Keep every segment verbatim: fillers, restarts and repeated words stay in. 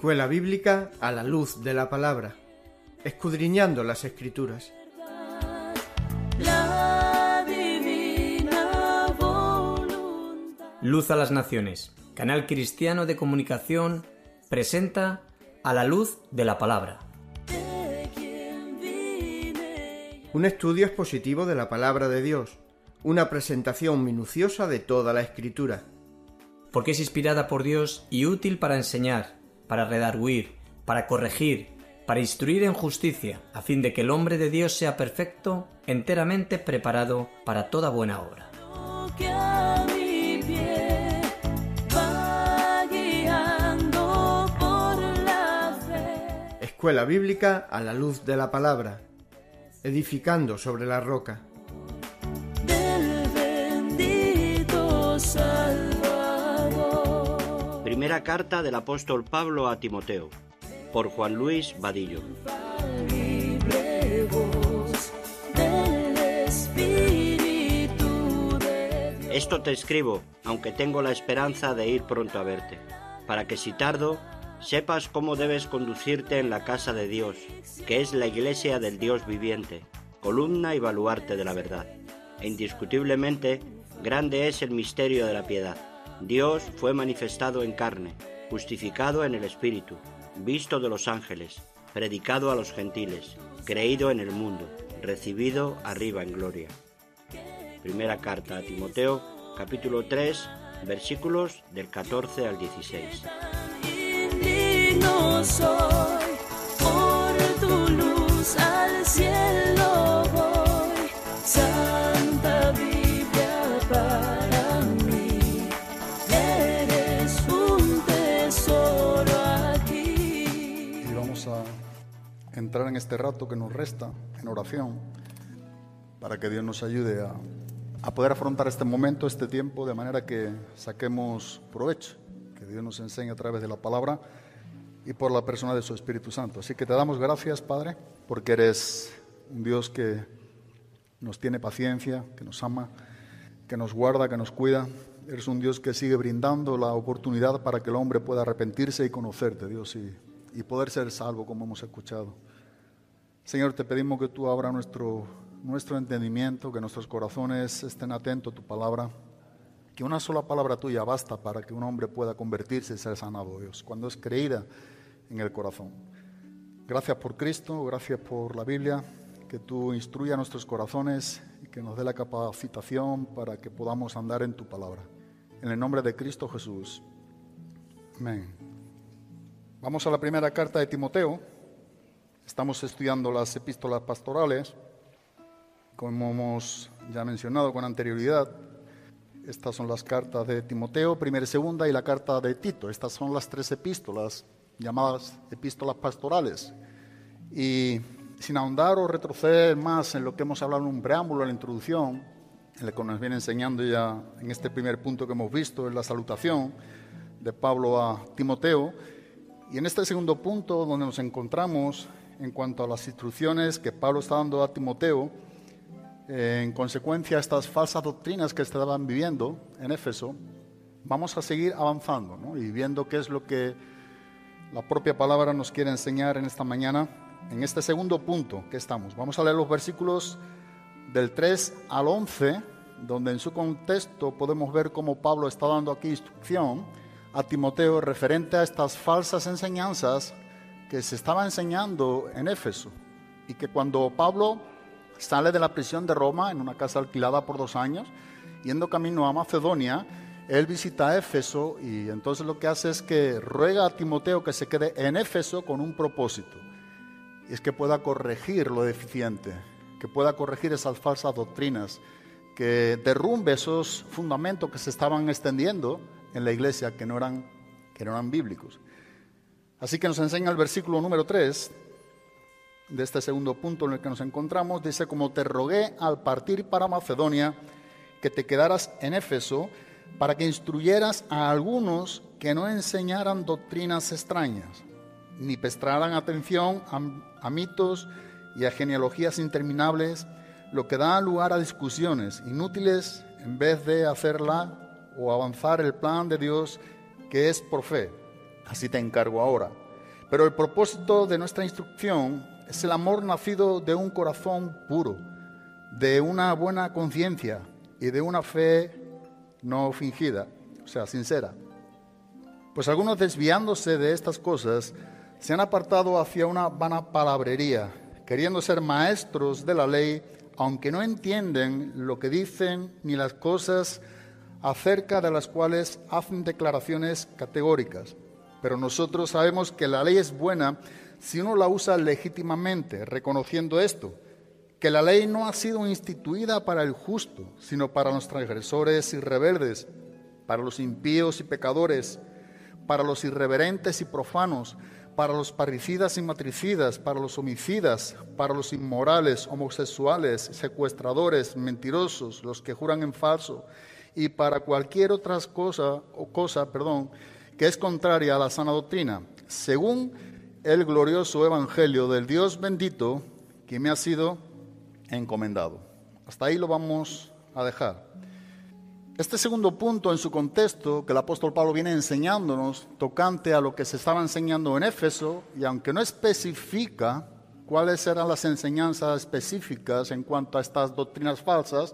Escuela Bíblica a la luz de la palabra, escudriñando las Escrituras. La divina voluntad. Luz a las Naciones, canal cristiano de comunicación, presenta A la luz de la palabra. Un estudio expositivo de la palabra de Dios, una presentación minuciosa de toda la Escritura. Porque es inspirada por Dios y útil para enseñar, para redarguir, para corregir, para instruir en justicia, a fin de que el hombre de Dios sea perfecto, enteramente preparado para toda buena obra. Escuela Bíblica a la luz de la palabra, edificando sobre la roca. Del bendito Salvador. Primera carta del apóstol Pablo a Timoteo, por Juan Luis Vadillo. Esto te escribo, aunque tengo la esperanza de ir pronto a verte, para que si tardo, sepas cómo debes conducirte en la casa de Dios, que es la iglesia del Dios viviente, columna y baluarte de la verdad. E indiscutiblemente, grande es el misterio de la piedad. Dios fue manifestado en carne, justificado en el Espíritu, visto de los ángeles, predicado a los gentiles, creído en el mundo, recibido arriba en gloria. Primera carta a Timoteo, capítulo tres, versículos del catorce al dieciséis. Indigno soy, por tu luz al cielo voy, Santa Biblia para mí, eres un tesoro aquí. Y vamos a entrar en este rato que nos resta en oración, para que Dios nos ayude a, a poder afrontar este momento, este tiempo, de manera que saquemos provecho, que Dios nos enseñe a través de la palabra y por la persona de su Espíritu Santo. Así que te damos gracias, Padre, porque eres un Dios que nos tiene paciencia, que nos ama, que nos guarda, que nos cuida. Eres un Dios que sigue brindando la oportunidad para que el hombre pueda arrepentirse y conocerte, Dios, y, y poder ser salvo, como hemos escuchado. Señor, te pedimos que tú abras nuestro, nuestro entendimiento, que nuestros corazones estén atentos a tu palabra, que una sola palabra tuya basta para que un hombre pueda convertirse y ser sanado, Dios, cuando es creída en el corazón. Gracias por Cristo, gracias por la Biblia, que tú instruyas nuestros corazones y que nos dé la capacitación para que podamos andar en tu palabra. En el nombre de Cristo Jesús. Amén. Vamos a la primera carta de Timoteo. Estamos estudiando las epístolas pastorales, como hemos ya mencionado con anterioridad. Estas son las cartas de Timoteo, primera y segunda, y la carta de Tito. Estas son las tres epístolas llamadas epístolas pastorales. Y sin ahondar o retroceder más en lo que hemos hablado en un preámbulo, en la introducción, en lo que nos viene enseñando ya en este primer punto que hemos visto, en la salutación de Pablo a Timoteo, y en este segundo punto donde nos encontramos en cuanto a las instrucciones que Pablo está dando a Timoteo, eh, en consecuencia a estas falsas doctrinas que estaban viviendo en Éfeso, vamos a seguir avanzando, ¿no? Y viendo qué es lo que la propia palabra nos quiere enseñar en esta mañana, en este segundo punto que estamos. Vamos a leer los versículos del tres al once, donde en su contexto podemos ver cómo Pablo está dando aquí instrucción a Timoteo referente a estas falsas enseñanzas que se estaba enseñando en Éfeso, y que cuando Pablo sale de la prisión de Roma en una casa alquilada por dos años, yendo camino a Macedonia, él visita Éfeso, y entonces lo que hace es que ruega a Timoteo que se quede en Éfeso con un propósito, y es que pueda corregir lo deficiente, que pueda corregir esas falsas doctrinas, que derrumbe esos fundamentos que se estaban extendiendo en la iglesia que no eran, que no eran bíblicos. Así que nos enseña el versículo número tres de este segundo punto en el que nos encontramos. Dice: como te rogué al partir para Macedonia que te quedaras en Éfeso para que instruyeras a algunos que no enseñaran doctrinas extrañas, ni prestaran atención a, a mitos y a genealogías interminables, lo que da lugar a discusiones inútiles en vez de hacerla o avanzar el plan de Dios que es por fe. Así te encargo ahora. Pero el propósito de nuestra instrucción es el amor nacido de un corazón puro, de una buena conciencia y de una fe no fingida, o sea, sincera. Pues algunos, desviándose de estas cosas, se han apartado hacia una vana palabrería, queriendo ser maestros de la ley, aunque no entienden lo que dicen ni las cosas acerca de las cuales hacen declaraciones categóricas. Pero nosotros sabemos que la ley es buena si uno la usa legítimamente, reconociendo esto, que la ley no ha sido instituida para el justo, sino para los transgresores y rebeldes, para los impíos y pecadores, para los irreverentes y profanos, para los parricidas y matricidas, para los homicidas, para los inmorales, homosexuales, secuestradores, mentirosos, los que juran en falso, y para cualquier otra cosa, o cosa, perdón, que es contraria a la sana doctrina, según el glorioso evangelio del Dios bendito que me ha sido encomendado. Hasta ahí lo vamos a dejar. Este segundo punto en su contexto, que el apóstol Pablo viene enseñándonos tocante a lo que se estaba enseñando en Éfeso, y aunque no especifica cuáles eran las enseñanzas específicas en cuanto a estas doctrinas falsas,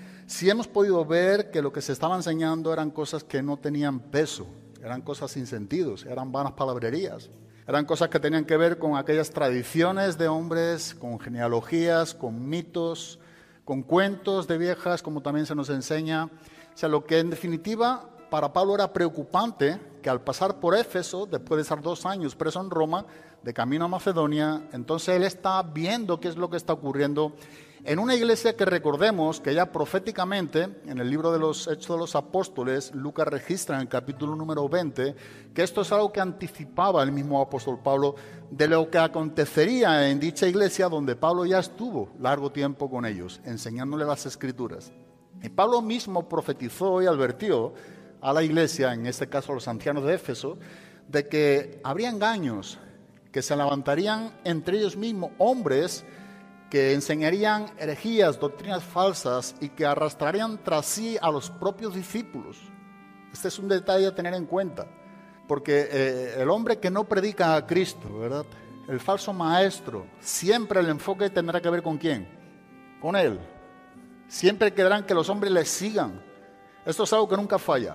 sí hemos podido ver que lo que se estaba enseñando eran cosas que no tenían peso, eran cosas sin sentido, eran vanas palabrerías, eran cosas que tenían que ver con aquellas tradiciones de hombres, con genealogías, con mitos, con cuentos de viejas, como también se nos enseña. O sea, lo que en definitiva para Pablo era preocupante, que al pasar por Éfeso, después de estar dos años preso en Roma, de camino a Macedonia, entonces él está viendo qué es lo que está ocurriendo en una iglesia que, recordemos que ya proféticamente, en el libro de los Hechos de los Apóstoles, Lucas registra en el capítulo número veinte, que esto es algo que anticipaba el mismo apóstol Pablo de lo que acontecería en dicha iglesia donde Pablo ya estuvo largo tiempo con ellos, enseñándole las Escrituras. Y Pablo mismo profetizó y advirtió a la iglesia, en este caso a los ancianos de Éfeso, de que habría engaños, que se levantarían entre ellos mismos hombres que enseñarían herejías, doctrinas falsas y que arrastrarían tras sí a los propios discípulos. Este es un detalle a tener en cuenta, porque eh, el hombre que no predica a Cristo, ¿verdad?, el falso maestro, siempre el enfoque tendrá que ver con ¿quién? Con él. Siempre querrán que los hombres le sigan. Esto es algo que nunca falla.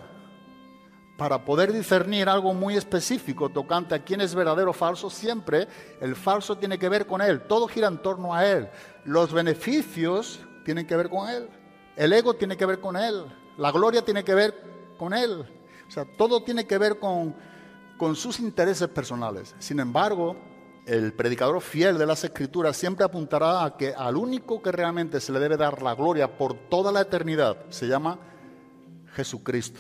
Para poder discernir algo muy específico tocante a quién es verdadero o falso, siempre el falso tiene que ver con él. Todo gira en torno a él. Los beneficios tienen que ver con él. El ego tiene que ver con él. La gloria tiene que ver con él. O sea, todo tiene que ver con, con sus intereses personales. Sin embargo, el predicador fiel de las Escrituras siempre apuntará a que al único que realmente se le debe dar la gloria por toda la eternidad se llama Jesucristo.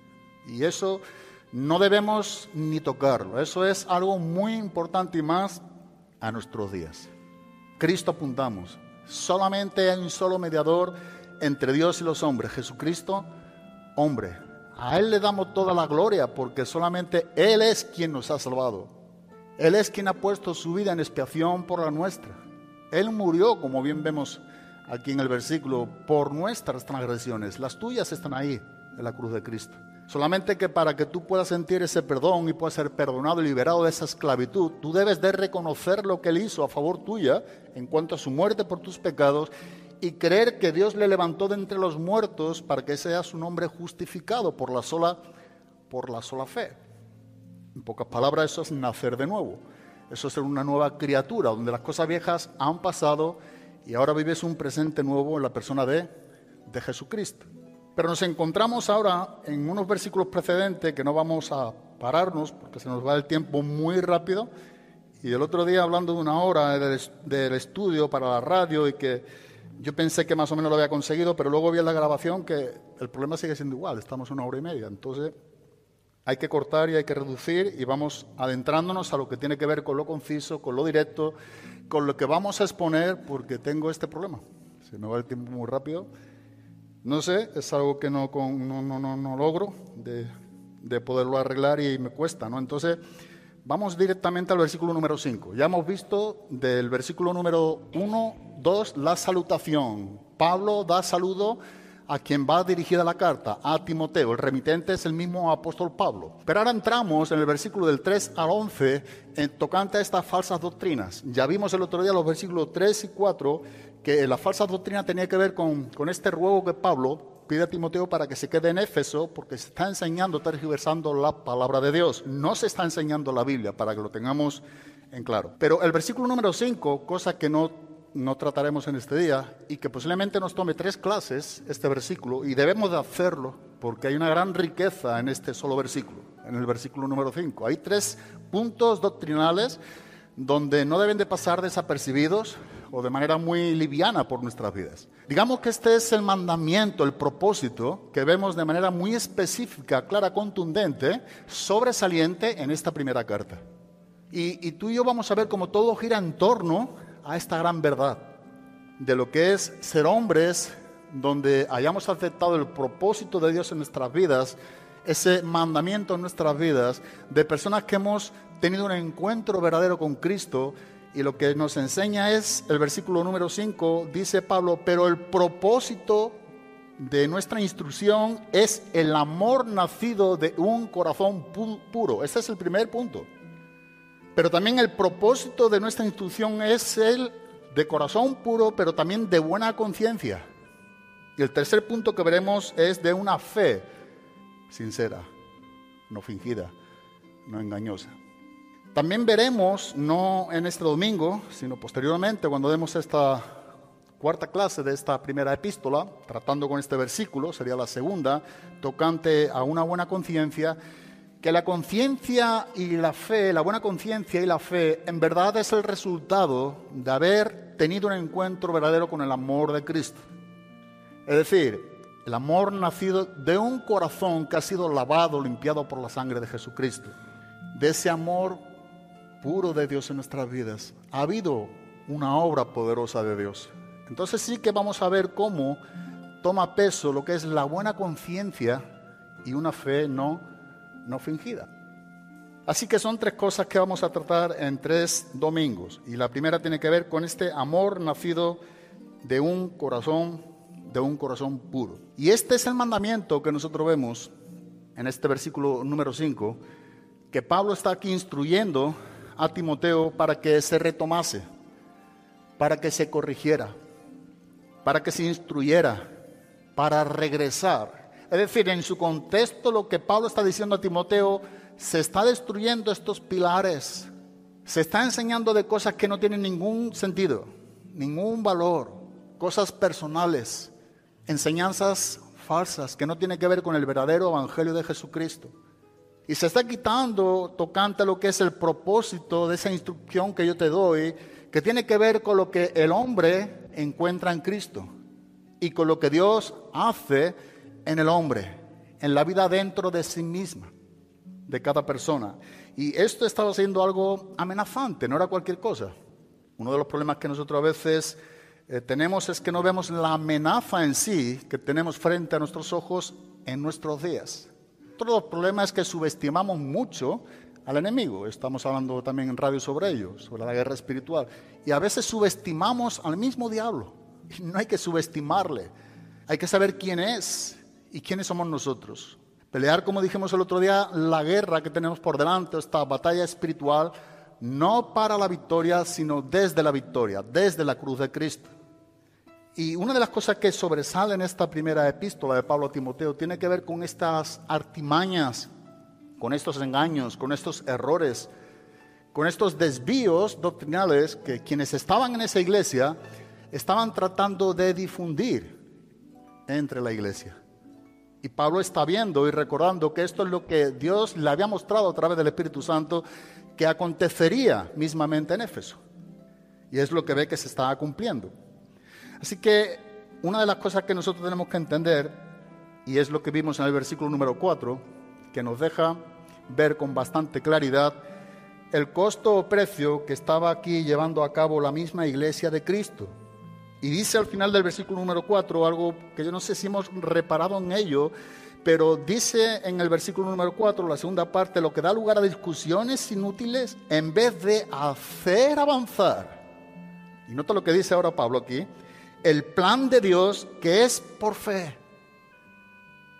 Y eso no debemos ni tocarlo. Eso es algo muy importante y más a nuestros días. Cristo apuntamos. Solamente hay un solo mediador entre Dios y los hombres, Jesucristo, hombre. A Él le damos toda la gloria porque solamente Él es quien nos ha salvado. Él es quien ha puesto su vida en expiación por la nuestra. Él murió, como bien vemos aquí en el versículo, por nuestras transgresiones. Las tuyas están ahí en la cruz de Cristo. Solamente que para que tú puedas sentir ese perdón y puedas ser perdonado y liberado de esa esclavitud, tú debes de reconocer lo que Él hizo a favor tuya en cuanto a su muerte por tus pecados y creer que Dios le levantó de entre los muertos para que sea su nombre justificado por la sola, por la sola fe. En pocas palabras, eso es nacer de nuevo. Eso es ser una nueva criatura, donde las cosas viejas han pasado y ahora vives un presente nuevo en la persona de, de Jesucristo. Pero nos encontramos ahora en unos versículos precedentes que no vamos a pararnos porque se nos va el tiempo muy rápido. Y el otro día, hablando de una hora del, del estudio para la radio y que yo pensé que más o menos lo había conseguido, pero luego vi en la grabación que el problema sigue siendo igual, estamos una hora y media. Entonces hay que cortar y hay que reducir y vamos adentrándonos a lo que tiene que ver con lo conciso, con lo directo, con lo que vamos a exponer porque tengo este problema. Se me va el tiempo muy rápido. No sé, es algo que no, no, no, no, no logro de, de poderlo arreglar y me cuesta, ¿no? Entonces, vamos directamente al versículo número cinco. Ya hemos visto del versículo número uno, dos, la salutación. Pablo da saludo a quien va dirigida la carta, a Timoteo. El remitente es el mismo apóstol Pablo. Pero ahora entramos en el versículo del tres al once, en tocante a estas falsas doctrinas. Ya vimos el otro día los versículos tres y cuatro, que la falsa doctrina tenía que ver con, con este ruego que Pablo pide a Timoteo para que se quede en Éfeso, porque se está enseñando, tergiversando la palabra de Dios. No se está enseñando la Biblia, para que lo tengamos en claro. Pero el versículo número cinco, cosa que no no trataremos en este día, y que posiblemente nos tome tres clases este versículo, y debemos de hacerlo porque hay una gran riqueza en este solo versículo, en el versículo número cinco. Hay tres puntos doctrinales donde no deben de pasar desapercibidos o de manera muy liviana por nuestras vidas. Digamos que este es el mandamiento, el propósito que vemos de manera muy específica, clara, contundente, sobresaliente en esta primera carta. Y, y tú y yo vamos a ver cómo todo gira en torno a esta gran verdad de lo que es ser hombres, donde hayamos aceptado el propósito de Dios en nuestras vidas, ese mandamiento en nuestras vidas, de personas que hemos tenido un encuentro verdadero con Cristo. Y lo que nos enseña es el versículo número cinco, dice Pablo: pero el propósito de nuestra instrucción es el amor nacido de un corazón pu- puro. Ese es el primer punto. Pero también el propósito de nuestra instrucción es el de corazón puro, pero también de buena conciencia. Y el tercer punto que veremos es de una fe sincera, no fingida, no engañosa. También veremos, no en este domingo, sino posteriormente, cuando demos esta cuarta clase de esta primera epístola, tratando con este versículo, sería la segunda, tocante a una buena conciencia, que la conciencia y la fe, la buena conciencia y la fe, en verdad es el resultado de haber tenido un encuentro verdadero con el amor de Cristo. Es decir, el amor nacido de un corazón que ha sido lavado, limpiado por la sangre de Jesucristo. De ese amor puro de Dios en nuestras vidas, ha habido una obra poderosa de Dios. Entonces sí que vamos a ver cómo toma peso lo que es la buena conciencia y una fe no no fingida. Así que son tres cosas que vamos a tratar en tres domingos. Y la primera tiene que ver con este amor nacido de un corazón, de un corazón puro. Y este es el mandamiento que nosotros vemos en este versículo número cinco, que Pablo está aquí instruyendo a Timoteo para que se retomase, para que se corrigiera, para que se instruyera, para regresar. Es decir, en su contexto, lo que Pablo está diciendo a Timoteo, se está destruyendo estos pilares, se está enseñando de cosas que no tienen ningún sentido, ningún valor, cosas personales, enseñanzas falsas que no tienen que ver con el verdadero evangelio de Jesucristo. Y se está quitando tocante a lo que es el propósito de esa instrucción que yo te doy, que tiene que ver con lo que el hombre encuentra en Cristo y con lo que Dios hace en el hombre, en la vida dentro de sí misma, de cada persona. Y esto estaba siendo algo amenazante, no era cualquier cosa. Uno de los problemas que nosotros a veces eh, tenemos es que no vemos la amenaza en sí que tenemos frente a nuestros ojos en nuestros días. Otro de los problemas es que subestimamos mucho al enemigo. Estamos hablando también en radio sobre ello, sobre la guerra espiritual. Y a veces subestimamos al mismo diablo. Y no hay que subestimarle. Hay que saber quién es y quiénes somos nosotros. Pelear, como dijimos el otro día, la guerra que tenemos por delante, esta batalla espiritual, no para la victoria, sino desde la victoria, desde la cruz de Cristo. Y una de las cosas que sobresale en esta primera epístola de Pablo a Timoteo tiene que ver con estas artimañas, con estos engaños, con estos errores, con estos desvíos doctrinales que quienes estaban en esa iglesia estaban tratando de difundir entre la iglesia. Y Pablo está viendo y recordando que esto es lo que Dios le había mostrado a través del Espíritu Santo que acontecería mismamente en Éfeso. Y es lo que ve que se está cumpliendo. Así que una de las cosas que nosotros tenemos que entender, y es lo que vimos en el versículo número cuatro, que nos deja ver con bastante claridad el costo o precio que estaba aquí llevando a cabo la misma iglesia de Cristo. Y dice al final del versículo número cuatro algo que yo no sé si hemos reparado en ello, pero dice en el versículo número cuatro, la segunda parte, lo que da lugar a discusiones inútiles en vez de hacer avanzar. Y nota lo que dice ahora Pablo aquí, el plan de Dios que es por fe.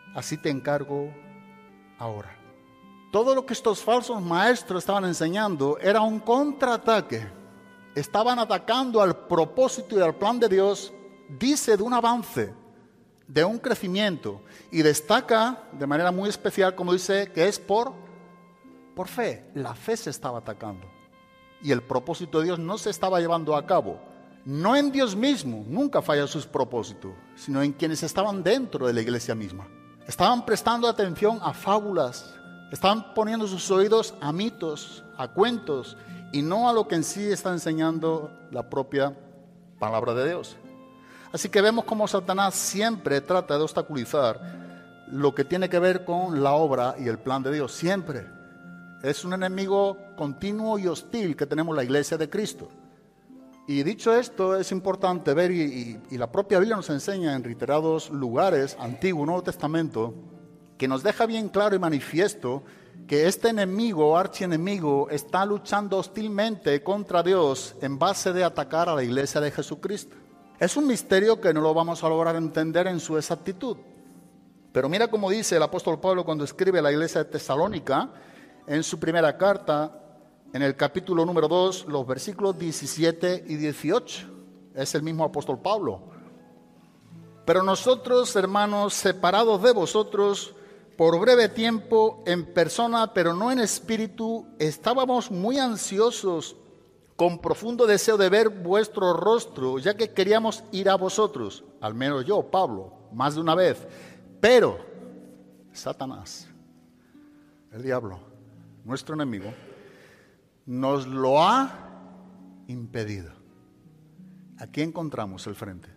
así te encargo ahora. Todo lo que estos falsos maestros estaban enseñando era un contraataque. Estaban atacando al propósito y al plan de Dios, dice, de un avance, de un crecimiento. Y destaca de manera muy especial, como dice, que es por, por fe. La fe se estaba atacando. Y el propósito de Dios no se estaba llevando a cabo. No en Dios mismo, nunca falla sus propósitos, sino en quienes estaban dentro de la iglesia misma. Estaban prestando atención a fábulas, estaban poniendo sus oídos a mitos, a cuentos, y no a lo que en sí está enseñando la propia palabra de Dios. Así que vemos cómo Satanás siempre trata de obstaculizar lo que tiene que ver con la obra y el plan de Dios. Siempre. Es un enemigo continuo y hostil que tenemos la iglesia de Cristo. Y dicho esto, es importante ver, y, y, y la propia Biblia nos enseña en reiterados lugares, Antiguo y Nuevo Testamento, que nos deja bien claro y manifiesto que este enemigo, archienemigo, está luchando hostilmente contra Dios en base de atacar a la iglesia de Jesucristo. Es un misterio que no lo vamos a lograr entender en su exactitud. Pero mira cómo dice el apóstol Pablo cuando escribe a la iglesia de Tesalónica, en su primera carta, en el capítulo número dos, los versículos diecisiete y dieciocho. Es el mismo apóstol Pablo. Pero nosotros, hermanos, separados de vosotros, por breve tiempo, en persona, pero no en espíritu, estábamos muy ansiosos, con profundo deseo de ver vuestro rostro, ya que queríamos ir a vosotros, al menos yo, Pablo, más de una vez. Pero Satanás, el diablo, nuestro enemigo, nos lo ha impedido. Aquí encontramos el frente.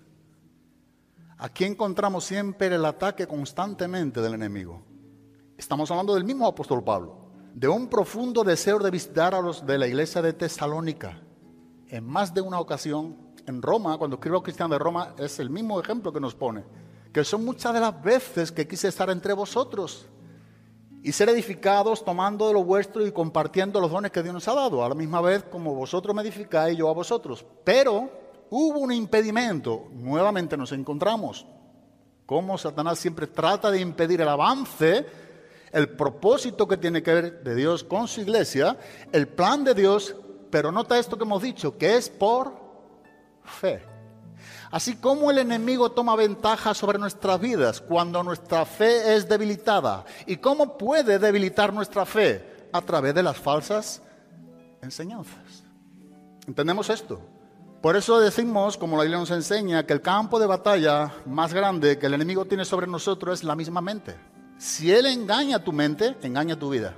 Aquí encontramos siempre el ataque constantemente del enemigo. Estamos hablando del mismo apóstol Pablo, de un profundo deseo de visitar a los de la iglesia de Tesalónica. En más de una ocasión, en Roma, cuando escribe a los cristianos de Roma, es el mismo ejemplo que nos pone, que son muchas de las veces que quise estar entre vosotros y ser edificados tomando de lo vuestro y compartiendo los dones que Dios nos ha dado, a la misma vez como vosotros me edificáis, yo a vosotros. Pero hubo un impedimento, nuevamente nos encontramos, como Satanás siempre trata de impedir el avance, el propósito que tiene que ver de Dios con su iglesia, el plan de Dios, pero nota esto que hemos dicho, que es por fe. Así como el enemigo toma ventaja sobre nuestras vidas cuando nuestra fe es debilitada. ¿Y cómo puede debilitar nuestra fe? A través de las falsas enseñanzas. ¿Entendemos esto? Por eso decimos, como la Biblia nos enseña, que el campo de batalla más grande que el enemigo tiene sobre nosotros es la misma mente. Si él engaña tu mente, engaña tu vida.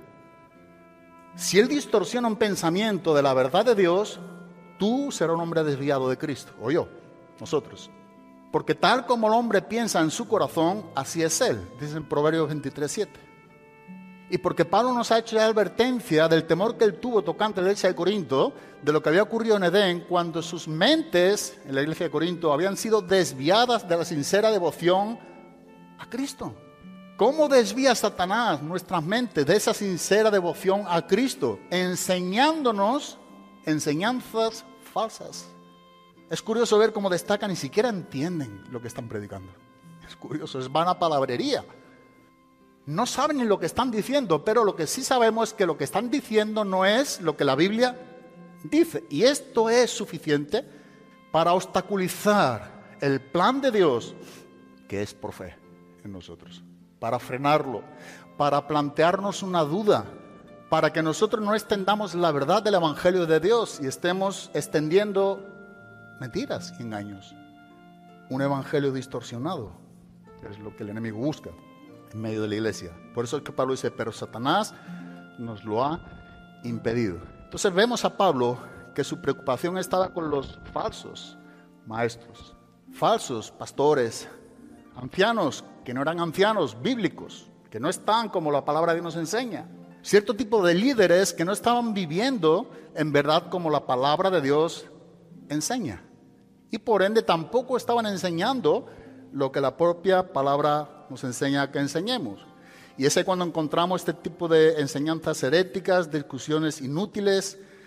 Si él distorsiona un pensamiento de la verdad de Dios, tú serás un hombre desviado de Cristo, o yo. Nosotros. Porque tal como el hombre piensa en su corazón, así es él, dice en Proverbios veintitrés siete. Y porque Pablo nos ha hecho la advertencia del temor que él tuvo tocante a la iglesia de Corinto, de lo que había ocurrido en Edén, cuando sus mentes en la iglesia de Corinto habían sido desviadas de la sincera devoción a Cristo. ¿Cómo desvía Satanás nuestras mentes de esa sincera devoción a Cristo? Enseñándonos enseñanzas falsas. Es curioso ver cómo destacan, ni siquiera entienden lo que están predicando. Es curioso, es vana palabrería. No saben ni lo que están diciendo, pero lo que sí sabemos es que lo que están diciendo no es lo que la Biblia dice. Y esto es suficiente para obstaculizar el plan de Dios, que es por fe en nosotros. Para frenarlo, para plantearnos una duda, para que nosotros no extendamos la verdad del Evangelio de Dios y estemos extendiendo mentiras y engaños. Un evangelio distorsionado, que es lo que el enemigo busca en medio de la iglesia. Por eso es que Pablo dice, pero Satanás nos lo ha impedido. Entonces vemos a Pablo que su preocupación estaba con los falsos maestros, falsos pastores, ancianos que no eran ancianos bíblicos, que no están como la palabra de Dios nos enseña. Cierto tipo de líderes que no estaban viviendo en verdad como la palabra de Dios enseña. Y por ende tampoco estaban enseñando lo que la propia palabra nos enseña que enseñemos. Y es ahí cuando encontramos este tipo de enseñanzas heréticas, discusiones inútiles,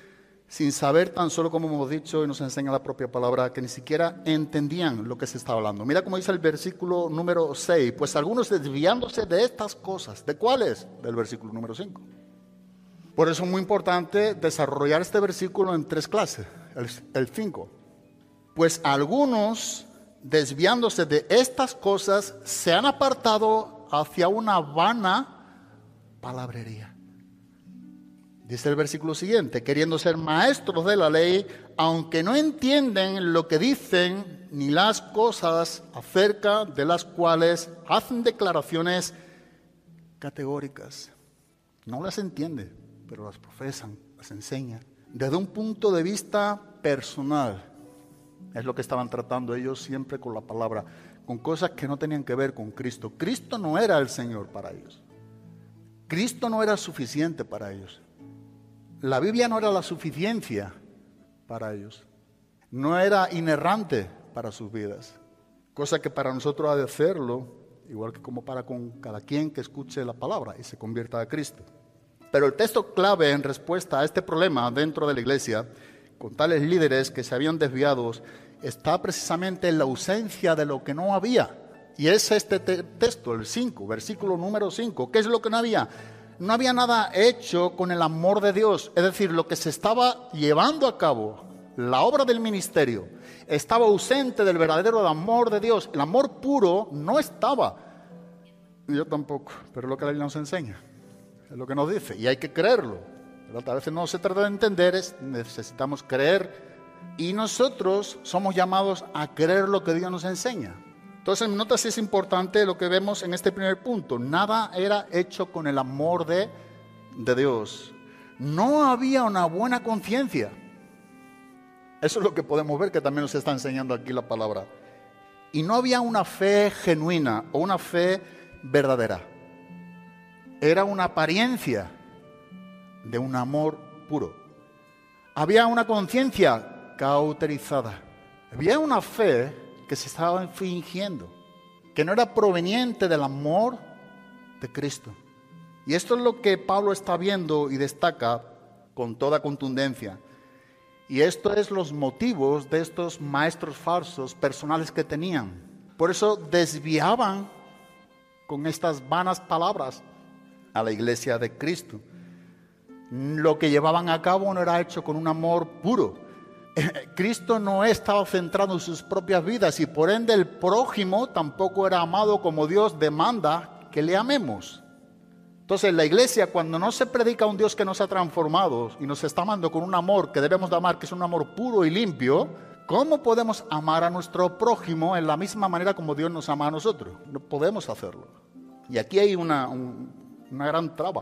sin saber tan solo, como hemos dicho y nos enseña la propia palabra, que ni siquiera entendían lo que se estaba hablando. Mira cómo dice el versículo número seis, pues algunos desviándose de estas cosas. ¿De cuáles? Del versículo número cinco. Por eso es muy importante desarrollar este versículo en tres clases, el cinco. Pues algunos, desviándose de estas cosas, se han apartado hacia una vana palabrería. Dice el versículo siguiente, queriendo ser maestros de la ley, aunque no entienden lo que dicen ni las cosas acerca de las cuales hacen declaraciones categóricas. No las entiende, pero las profesan, las enseñan. Desde un punto de vista personal, es lo que estaban tratando ellos siempre con la palabra, con cosas que no tenían que ver con Cristo. Cristo no era el Señor para ellos. Cristo no era suficiente para ellos. La Biblia no era la suficiencia para ellos. No era inerrante para sus vidas. Cosa que para nosotros ha de hacerlo, igual que como para con cada quien que escuche la palabra y se convierta a Cristo. Pero el texto clave en respuesta a este problema dentro de la iglesia, con tales líderes que se habían desviado, está precisamente en la ausencia de lo que no había. Y es este te- texto, el cinco, versículo número cinco. ¿Qué es lo que no había? No había nada hecho con el amor de Dios. Es decir, lo que se estaba llevando a cabo, la obra del ministerio, estaba ausente del verdadero amor de Dios. El amor puro no estaba. Yo tampoco, pero es lo que la Biblia nos enseña. Es lo que nos dice, y hay que creerlo. Pero a veces no se trata de entender, es, necesitamos creer. Y nosotros somos llamados a creer lo que Dios nos enseña. Entonces, nota si es importante lo que vemos en este primer punto. Nada era hecho con el amor de, de Dios. No había una buena conciencia. Eso es lo que podemos ver, que también nos está enseñando aquí la palabra. Y no había una fe genuina o una fe verdadera. Era una apariencia de un amor puro. Había una conciencia cauterizada. Había una fe que se estaba fingiendo, que no era proveniente del amor de Cristo. Y esto es lo que Pablo está viendo y destaca con toda contundencia. Y esto es los motivos de estos maestros falsos personales que tenían. Por eso desviaban con estas vanas palabras a la iglesia de Cristo. Lo que llevaban a cabo no era hecho con un amor puro. Cristo no estaba centrado en sus propias vidas y por ende el prójimo tampoco era amado como Dios demanda que le amemos. Entonces la iglesia, cuando no se predica a un Dios que nos ha transformado y nos está amando con un amor que debemos de amar, que es un amor puro y limpio, ¿cómo podemos amar a nuestro prójimo en la misma manera como Dios nos ama a nosotros? No podemos hacerlo. Y aquí hay una, un, una gran traba,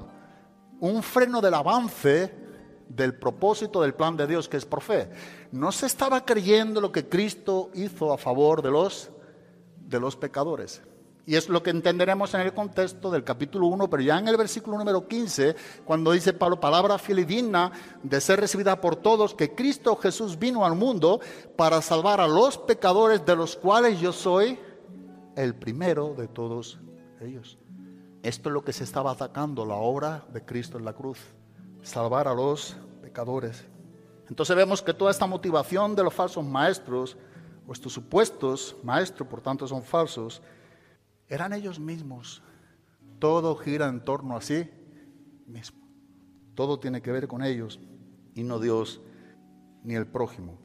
un freno del avance del propósito del plan de Dios, que es por fe. No se estaba creyendo lo que Cristo hizo a favor de los, de los pecadores. Y es lo que entenderemos en el contexto del capítulo uno, pero ya en el versículo número quince, cuando dice Pablo, palabra fiel y digna de ser recibida por todos, que Cristo Jesús vino al mundo para salvar a los pecadores, de los cuales yo soy el primero de todos ellos. Esto es lo que se estaba atacando, la obra de Cristo en la cruz. Salvar a los pecadores. Entonces vemos que toda esta motivación de los falsos maestros, o estos supuestos maestros, por tanto son falsos, eran ellos mismos. Todo gira en torno a sí mismo. Todo tiene que ver con ellos y no Dios ni el prójimo.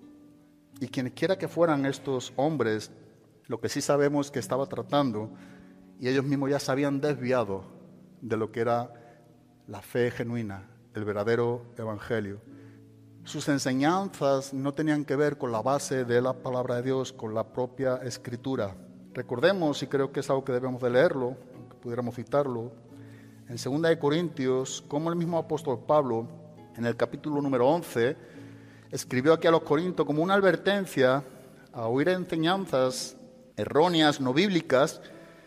Y quien quiera que fueran estos hombres, lo que sí sabemos es que estaba tratando, y ellos mismos ya se habían desviado de lo que era la fe genuina, el verdadero evangelio. Sus enseñanzas no tenían que ver con la base de la palabra de Dios, con la propia escritura. Recordemos, y creo que es algo que debemos de leerlo, aunque pudiéramos citarlo, en segunda de Corintios, como el mismo apóstol Pablo, en el capítulo número once, escribió aquí a los Corintios como una advertencia a oír enseñanzas erróneas, no bíblicas,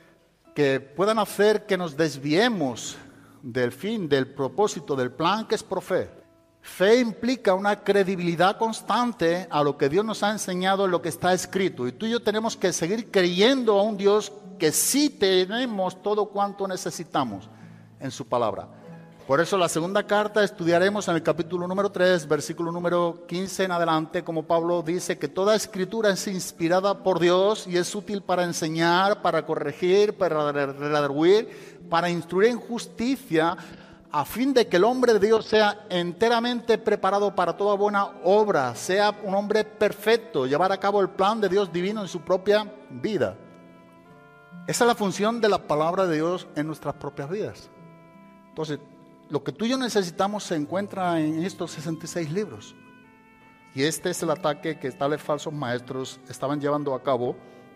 que puedan hacer que nos desviemos del fin, del propósito, del plan que es por fe. Fe implica una credibilidad constante a lo que Dios nos ha enseñado en lo que está escrito. Y tú y yo tenemos que seguir creyendo a un Dios que sí tenemos todo cuanto necesitamos en su palabra. Por eso la segunda carta estudiaremos en el capítulo número tres, versículo número quince en adelante, como Pablo dice que toda escritura es inspirada por Dios y es útil para enseñar, para corregir, para redarguir, para instruir en justicia, a fin de que el hombre de Dios sea enteramente preparado para toda buena obra, sea un hombre perfecto, llevar a cabo el plan de Dios divino en su propia vida. Esa es la función de la palabra de Dios en nuestras propias vidas. Entonces, lo que tú y yo necesitamos se encuentra en estos sesenta y seis libros. Y este es el ataque que tales falsos maestros estaban llevando a cabo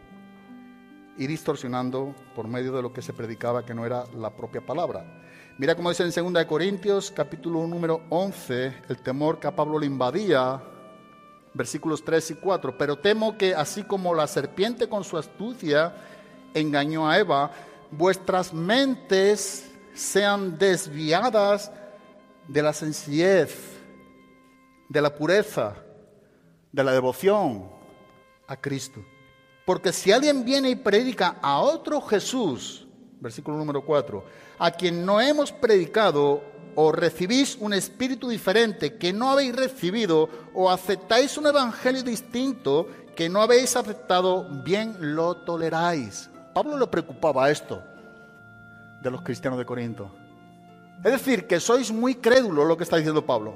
y distorsionando por medio de lo que se predicaba que no era la propia palabra. Mira cómo dice en segunda de Corintios, capítulo número once, el temor que a Pablo le invadía, versículos tres y cuatro. Pero temo que así como la serpiente con su astucia engañó a Eva, vuestras mentes sean desviadas de la sencillez, de la pureza, de la devoción a Cristo. Porque si alguien viene y predica a otro Jesús, versículo número cuatro, a quien no hemos predicado, o recibís un espíritu diferente que no habéis recibido, o aceptáis un evangelio distinto que no habéis aceptado, bien lo toleráis. Pablo le preocupaba esto de los cristianos de Corinto. Es decir, que sois muy crédulos, lo que está diciendo Pablo.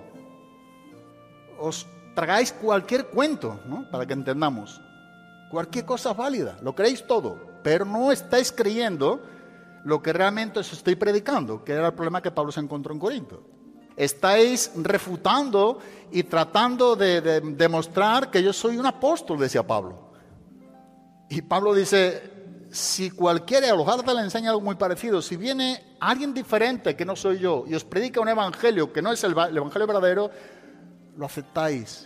Os tragáis cualquier cuento, ¿no? Para que entendamos. Cualquier cosa es válida, lo creéis todo, pero no estáis creyendo lo que realmente os estoy predicando, que era el problema que Pablo se encontró en Corinto. Estáis refutando y tratando de, de demostrar que yo soy un apóstol, decía Pablo. Y Pablo dice, si cualquiera, a los Gálatas le enseña algo muy parecido, si viene alguien diferente que no soy yo y os predica un evangelio que no es el, el evangelio verdadero, lo aceptáis.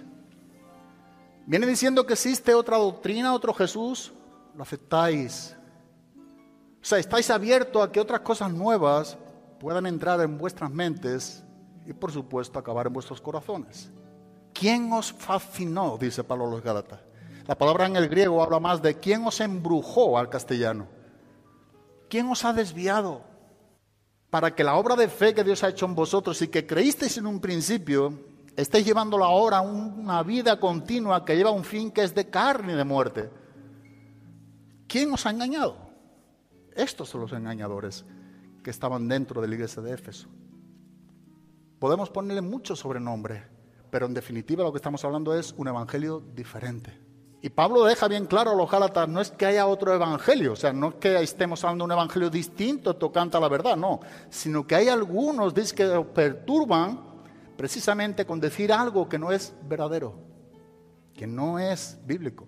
Viene diciendo que existe otra doctrina, otro Jesús, lo aceptáis. O sea, estáis abiertos a que otras cosas nuevas puedan entrar en vuestras mentes y, por supuesto, acabar en vuestros corazones. ¿Quién os fascinó?, dice Pablo a los Gálatas. La palabra en el griego habla más de quién os embrujó al castellano. ¿Quién os ha desviado? Para que la obra de fe que Dios ha hecho en vosotros y que creísteis en un principio, estáis llevándola ahora a una vida continua que lleva un fin que es de carne y de muerte. ¿Quién os ha engañado? Estos son los engañadores que estaban dentro de la iglesia de Éfeso. Podemos ponerle muchos sobrenombres, pero en definitiva lo que estamos hablando es un evangelio diferente. Y Pablo deja bien claro a los Gálatas, no es que haya otro evangelio, o sea, no es que estemos hablando de un evangelio distinto tocante a la verdad, no, sino que hay algunos, dice, que os perturban precisamente con decir algo que no es verdadero, que no es bíblico.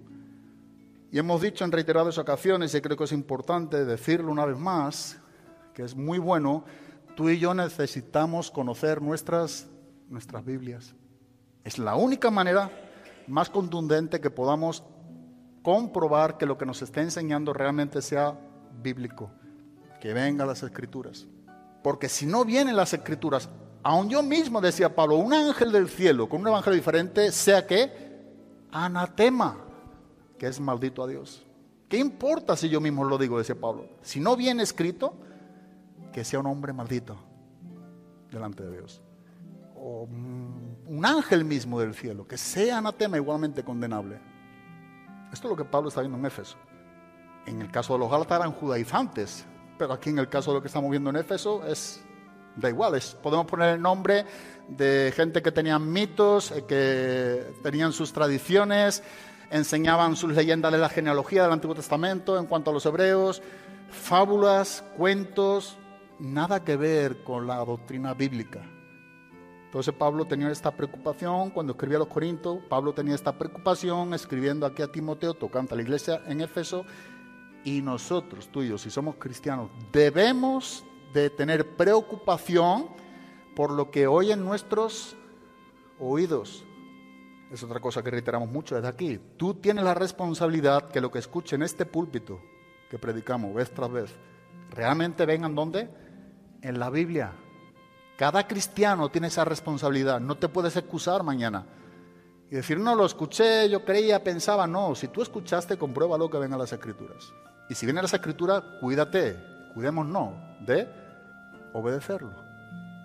Y hemos dicho en reiteradas ocasiones, y creo que es importante decirlo una vez más, que es muy bueno, tú y yo necesitamos conocer nuestras, nuestras Biblias. Es la única manera más contundente que podamos comprobar que lo que nos está enseñando realmente sea bíblico, que vengan las Escrituras. Porque si no vienen las Escrituras, aun yo mismo, decía Pablo, un ángel del cielo con un evangelio diferente, sea que anatema, que es maldito a Dios. ¿Qué importa si yo mismo lo digo?, decía Pablo. Si no viene escrito, que sea un hombre maldito delante de Dios. O un ángel mismo del cielo, que sea anatema, igualmente condenable. Esto es lo que Pablo está viendo en Éfeso. En el caso de los Gálatas eran judaizantes, pero aquí en el caso de lo que estamos viendo en Éfeso es, da igual, es, podemos poner el nombre de gente que tenían mitos, que tenían sus tradiciones, enseñaban sus leyendas de la genealogía del Antiguo Testamento en cuanto a los hebreos, fábulas, cuentos, nada que ver con la doctrina bíblica. Entonces Pablo tenía esta preocupación cuando escribía a los Corintios. Pablo tenía esta preocupación escribiendo aquí a Timoteo, tocante a la iglesia en Éfeso. Y nosotros, tú y yo, si somos cristianos, debemos de tener preocupación por lo que oyen nuestros oídos. Es otra cosa que reiteramos mucho desde aquí. Tú tienes la responsabilidad que lo que escuche en este púlpito que predicamos vez tras vez, realmente vengan ¿dónde? En la Biblia. Cada cristiano tiene esa responsabilidad. No te puedes excusar mañana y decir, no, lo escuché, yo creía, pensaba. No, si tú escuchaste, compruébalo que vengan las Escrituras. Y si vienen las Escrituras, cuídate, cuidémonos de obedecerlo.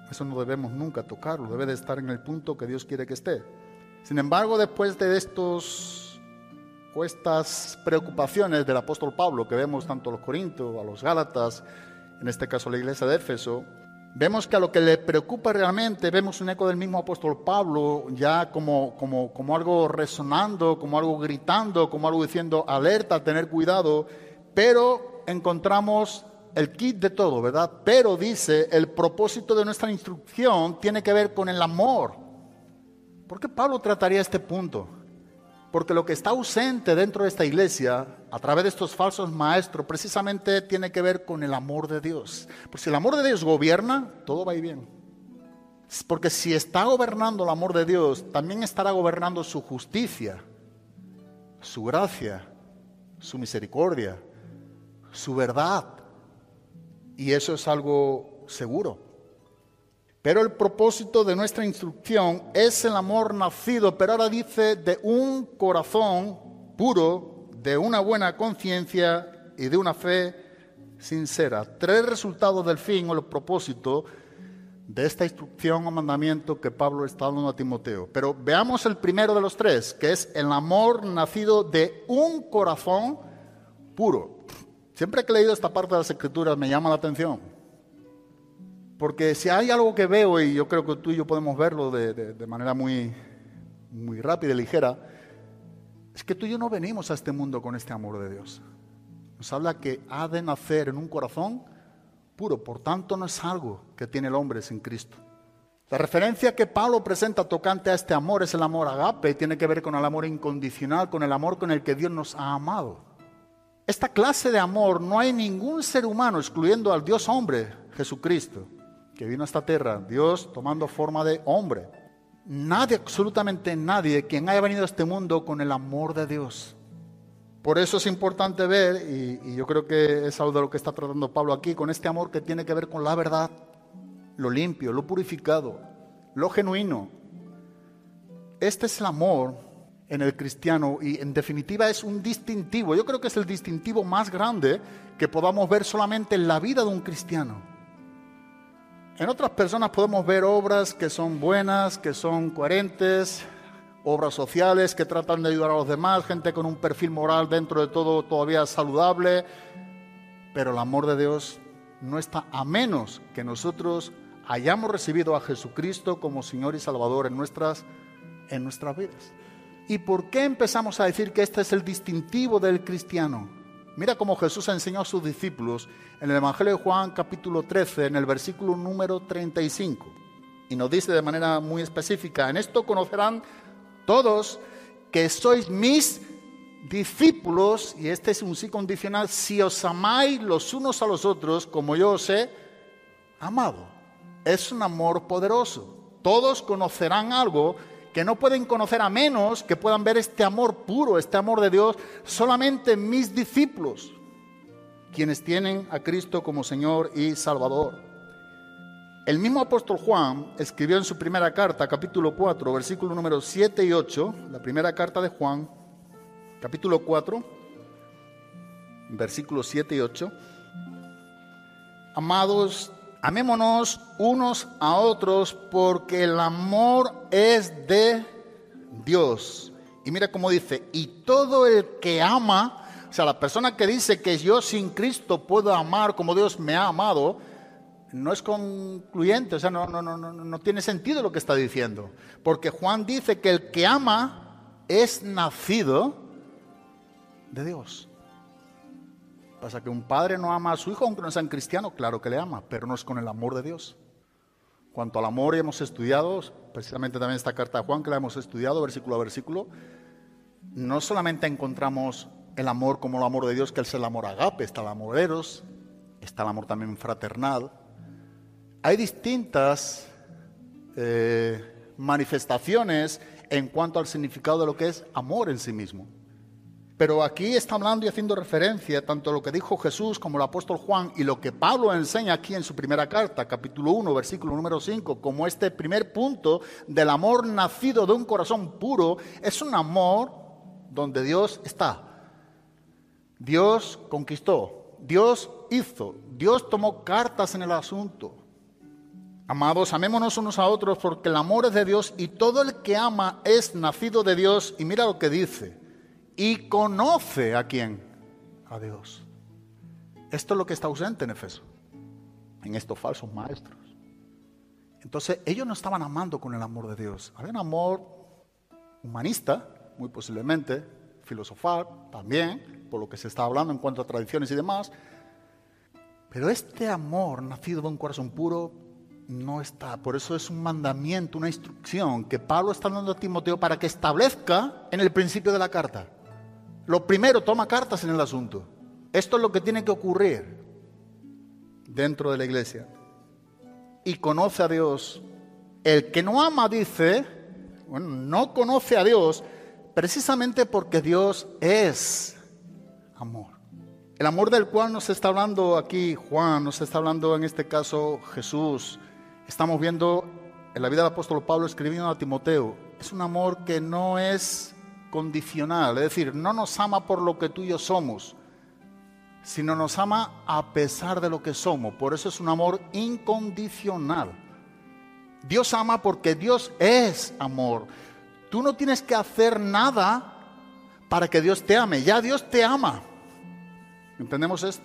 Eso no debemos nunca tocarlo, debe de estar en el punto que Dios quiere que esté. Sin embargo, después de estos o estas preocupaciones del apóstol Pablo, que vemos tanto a los Corintios, a los Gálatas, en este caso a la iglesia de Éfeso, vemos que a lo que le preocupa realmente, vemos un eco del mismo apóstol Pablo, ya como, como, como algo resonando, como algo gritando, como algo diciendo alerta, tener cuidado, pero encontramos el kit de todo, ¿verdad? Pero dice, el propósito de nuestra instrucción tiene que ver con el amor. ¿Por qué Pablo trataría este punto? Porque lo que está ausente dentro de esta iglesia, a través de estos falsos maestros, precisamente tiene que ver con el amor de Dios. Porque si el amor de Dios gobierna, todo va a ir bien. Porque si está gobernando el amor de Dios, también estará gobernando su justicia, su gracia, su misericordia, su verdad. Y eso es algo seguro. Pero el propósito de nuestra instrucción es el amor nacido, pero ahora dice, de un corazón puro, de una buena conciencia y de una fe sincera. Tres resultados del fin o el propósito de esta instrucción o mandamiento que Pablo está dando a Timoteo. Pero veamos el primero de los tres, que es el amor nacido de un corazón puro. Siempre que he leído esta parte de las Escrituras me llama la atención. Porque si hay algo que veo, y yo creo que tú y yo podemos verlo de, de, de manera muy, muy rápida y ligera, es que tú y yo no venimos a este mundo con este amor de Dios. Nos habla que ha de nacer en un corazón puro, por tanto no es algo que tiene el hombre sin Cristo. La referencia que Pablo presenta tocante a este amor es el amor agape, y tiene que ver con el amor incondicional, con el amor con el que Dios nos ha amado. Esta clase de amor no hay ningún ser humano, excluyendo al Dios hombre, Jesucristo, que vino a esta tierra, Dios tomando forma de hombre. Nadie, absolutamente nadie, quien haya venido a este mundo con el amor de Dios. Por eso es importante ver, y, y yo creo que es algo de lo que está tratando Pablo aquí, con este amor que tiene que ver con la verdad, lo limpio, lo purificado, lo genuino. Este es el amor en el cristiano y en definitiva es un distintivo. Yo creo que es el distintivo más grande que podamos ver solamente en la vida de un cristiano. En otras personas podemos ver obras que son buenas, que son coherentes, obras sociales que tratan de ayudar a los demás, gente con un perfil moral dentro de todo todavía saludable, pero el amor de Dios no está, a menos que nosotros hayamos recibido a Jesucristo como Señor y Salvador en nuestras, en nuestras vidas. ¿Y por qué empezamos a decir que este es el distintivo del cristiano? Mira cómo Jesús enseñó a sus discípulos en el Evangelio de Juan capítulo trece, en el versículo número treinta y cinco. Y nos dice de manera muy específica, en esto conocerán todos que sois mis discípulos, y este es un sí condicional, si os amáis los unos a los otros como yo os he amado. Es un amor poderoso. Todos conocerán algo que no pueden conocer a menos que puedan ver este amor puro, este amor de Dios, solamente mis discípulos, quienes tienen a Cristo como Señor y Salvador. El mismo apóstol Juan escribió en su primera carta, capítulo cuatro, versículos números siete y ocho, la primera carta de Juan, capítulo cuatro, versículos siete y ocho. Amados, amémonos unos a otros porque el amor es de Dios. Y mira cómo dice, y todo el que ama, o sea, la persona que dice que yo sin Cristo puedo amar como Dios me ha amado, no es concluyente, o sea, no, no, no, no, no tiene sentido lo que está diciendo. Porque Juan dice que el que ama es nacido de Dios. Pasa que un padre no ama a su hijo aunque no sea cristiano, claro que le ama, pero no es con el amor de Dios. Cuanto al amor hemos estudiado, precisamente también esta carta de Juan que la hemos estudiado versículo a versículo, no solamente encontramos el amor como el amor de Dios, que es el amor agape, está el amor eros, está el amor también fraternal. Hay distintas eh, manifestaciones en cuanto al significado de lo que es amor en sí mismo. Pero aquí está hablando y haciendo referencia tanto a lo que dijo Jesús como el apóstol Juan y lo que Pablo enseña aquí en su primera carta, capítulo uno, versículo número cinco, como este primer punto del amor nacido de un corazón puro, es un amor donde Dios está. Dios conquistó, Dios hizo, Dios tomó cartas en el asunto. Amados, amémonos unos a otros porque el amor es de Dios y todo el que ama es nacido de Dios. Y mira lo que dice, y conoce a quién, a Dios. Esto es lo que está ausente en Efeso, en estos falsos maestros. Entonces ellos no estaban amando con el amor de Dios. Había un amor humanista, muy posiblemente, filosofal también, por lo que se está hablando en cuanto a tradiciones y demás. Pero este amor nacido de un corazón puro no está. Por eso es un mandamiento, una instrucción que Pablo está dando a Timoteo para que establezca en el principio de la carta. Lo primero, toma cartas en el asunto. Esto es lo que tiene que ocurrir dentro de la iglesia. Y conoce a Dios. El que no ama, dice, bueno, no conoce a Dios precisamente porque Dios es amor. El amor del cual nos está hablando aquí Juan, nos está hablando en este caso Jesús. Estamos viendo en la vida del apóstol Pablo escribiendo a Timoteo. Es un amor que no es condicional, es decir, no nos ama por lo que tú y yo somos, sino nos ama a pesar de lo que somos. Por eso es un amor incondicional. Dios ama porque Dios es amor. Tú no tienes que hacer nada para que Dios te ame, ya Dios te ama. ¿Entendemos esto?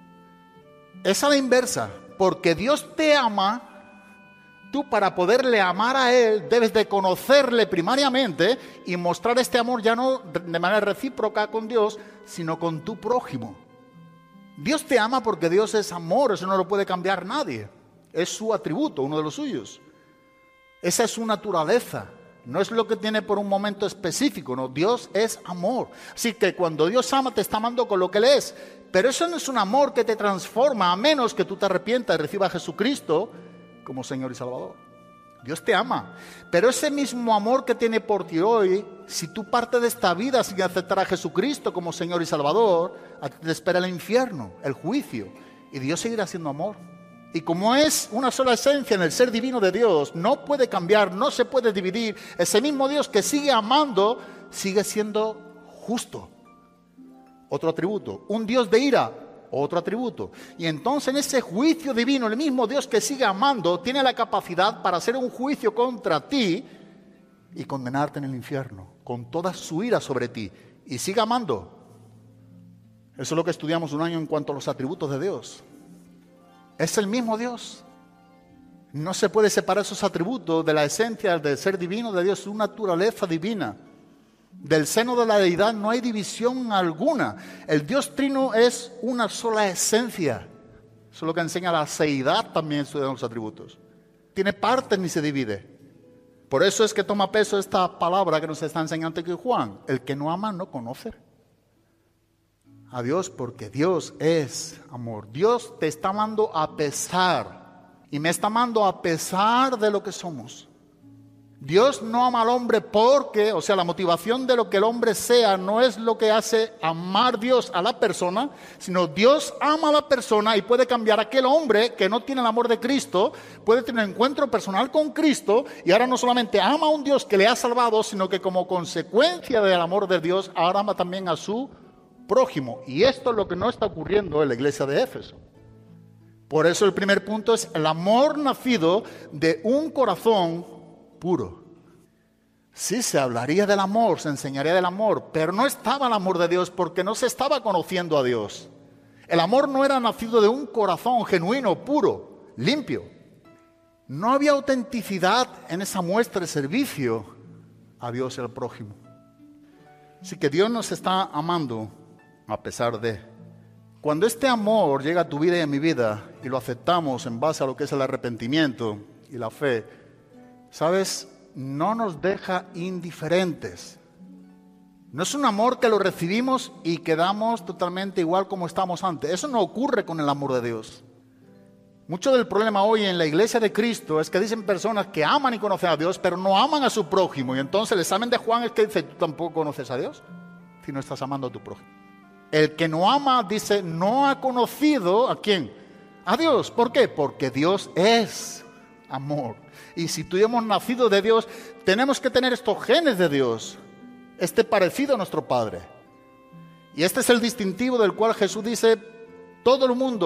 Es a la inversa, porque Dios te ama. Tú, para poderle amar a Él, debes de conocerle primariamente y mostrar este amor ya no de manera recíproca con Dios, sino con tu prójimo. Dios te ama porque Dios es amor, eso no lo puede cambiar nadie. Es su atributo, uno de los suyos. Esa es su naturaleza. No es lo que tiene por un momento específico, no. Dios es amor. Así que cuando Dios ama, te está amando con lo que Él es. Pero eso no es un amor que te transforma, a menos que tú te arrepientas y recibas a Jesucristo como Señor y Salvador. Dios te ama. Pero ese mismo amor que tiene por ti hoy, si tú partes de esta vida sin aceptar a Jesucristo como Señor y Salvador, a ti te espera el infierno, el juicio. Y Dios seguirá siendo amor. Y como es una sola esencia en el ser divino de Dios, no puede cambiar, no se puede dividir. Ese mismo Dios que sigue amando, sigue siendo justo. Otro atributo. Un Dios de ira, otro atributo. Y entonces en ese juicio divino, el mismo Dios que sigue amando, tiene la capacidad para hacer un juicio contra ti y condenarte en el infierno, con toda su ira sobre ti. Y sigue amando. Eso es lo que estudiamos un año en cuanto a los atributos de Dios. Es el mismo Dios. No se puede separar esos atributos de la esencia del ser divino de Dios, su naturaleza divina. Del seno de la deidad no hay división alguna. El Dios trino es una sola esencia. Eso es lo que enseña la seidad también en los atributos. Tiene partes ni se divide. Por eso es que toma peso esta palabra que nos está enseñando aquí Juan. El que no ama no conoce a Dios, porque Dios es amor. Dios te está amando a pesar, y me está amando a pesar de lo que somos. Dios no ama al hombre porque, o sea, la motivación de lo que el hombre sea no es lo que hace amar Dios a la persona, sino Dios ama a la persona y puede cambiar a aquel hombre que no tiene el amor de Cristo, puede tener un encuentro personal con Cristo y ahora no solamente ama a un Dios que le ha salvado, sino que como consecuencia del amor de Dios, ahora ama también a su prójimo. Y esto es lo que no está ocurriendo en la iglesia de Éfeso. Por eso el primer punto es el amor nacido de un corazón puro. Sí, se hablaría del amor, se enseñaría del amor, pero no estaba el amor de Dios porque no se estaba conociendo a Dios. El amor no era nacido de un corazón genuino, puro, limpio. No había autenticidad en esa muestra de servicio a Dios y al prójimo. Así que Dios nos está amando a pesar de. Cuando este amor llega a tu vida y a mi vida y lo aceptamos en base a lo que es el arrepentimiento y la fe, ¿sabes? No nos deja indiferentes. No es un amor que lo recibimos y quedamos totalmente igual como estábamos antes. Eso no ocurre con el amor de Dios. Mucho del problema hoy en la iglesia de Cristo es que dicen personas que aman y conocen a Dios, pero no aman a su prójimo. Y entonces el examen de Juan es que dice, ¿tú tampoco conoces a Dios? Si no estás amando a tu prójimo. El que no ama, dice, no ha conocido ¿a quién? A Dios. ¿Por qué? Porque Dios es amor. Y si tú y yo hemos nacido de Dios, tenemos que tener estos genes de Dios, este parecido a nuestro Padre. Y este es el distintivo del cual Jesús dice, todo el mundo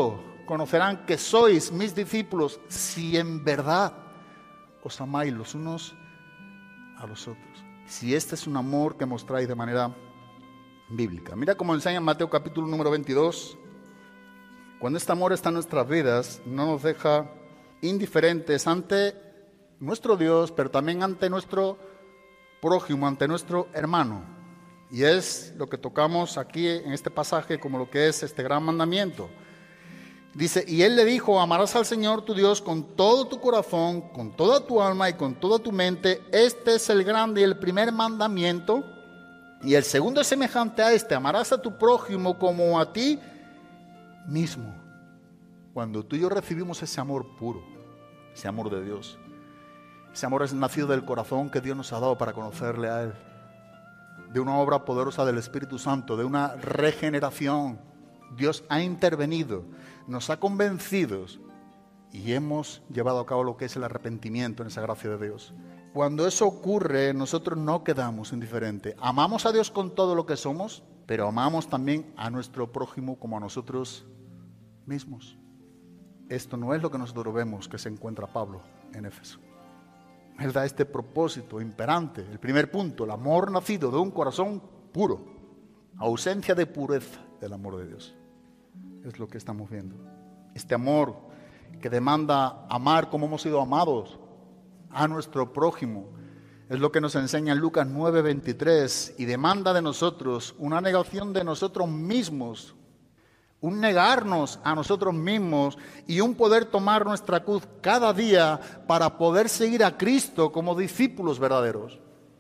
conocerán que sois mis discípulos si en verdad os amáis los unos a los otros. Si este es un amor que mostráis de manera bíblica. Mira cómo enseña en Mateo capítulo número veintidós. Cuando este amor está en nuestras vidas, no nos deja indiferentes ante nuestro Dios, pero también ante nuestro prójimo, ante nuestro hermano. Y es lo que tocamos aquí en este pasaje como lo que es este gran mandamiento. Dice, y él le dijo, amarás al Señor tu Dios con todo tu corazón, con toda tu alma y con toda tu mente. Este es el grande y el primer mandamiento. Y el segundo es semejante a este, amarás a tu prójimo como a ti mismo. Cuando tú y yo recibimos ese amor puro, ese amor de Dios, ese amor es nacido del corazón que Dios nos ha dado para conocerle a Él, de una obra poderosa del Espíritu Santo, de una regeneración. Dios ha intervenido, nos ha convencido y hemos llevado a cabo lo que es el arrepentimiento en esa gracia de Dios. Cuando eso ocurre, nosotros no quedamos indiferentes. Amamos a Dios con todo lo que somos, pero amamos también a nuestro prójimo como a nosotros mismos. Esto no es lo que nosotros vemos que se encuentra Pablo en Éfeso. Él da este propósito imperante. El primer punto, el amor nacido de un corazón puro. Ausencia de pureza del amor de Dios. Es lo que estamos viendo. Este amor que demanda amar como hemos sido amados a nuestro prójimo. Es lo que nos enseña en Lucas nueve veintitrés y demanda de nosotros una negación de nosotros mismos, un negarnos a nosotros mismos y un poder tomar nuestra cruz cada día para poder seguir a Cristo como discípulos verdaderos.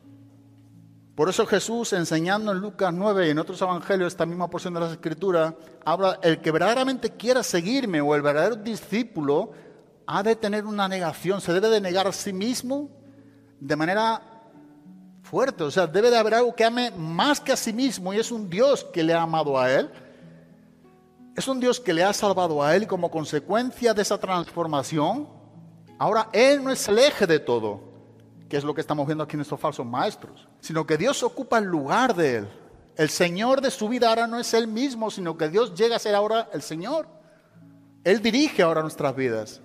Por eso Jesús, enseñando en Lucas nueve y en otros evangelios, esta misma porción de la Escritura, habla, el que verdaderamente quiera seguirme o el verdadero discípulo ha de tener una negación, se debe de negar a sí mismo de manera fuerte, o sea, debe de haber algo que ame más que a sí mismo y es un Dios que le ha amado a él, es un Dios que le ha salvado a él y como consecuencia de esa transformación, ahora él no es el eje de todo, que es lo que estamos viendo aquí en estos falsos maestros, sino que Dios ocupa el lugar de él. El Señor de su vida ahora no es él mismo, sino que Dios llega a ser ahora el Señor. Él dirige ahora nuestras vidas.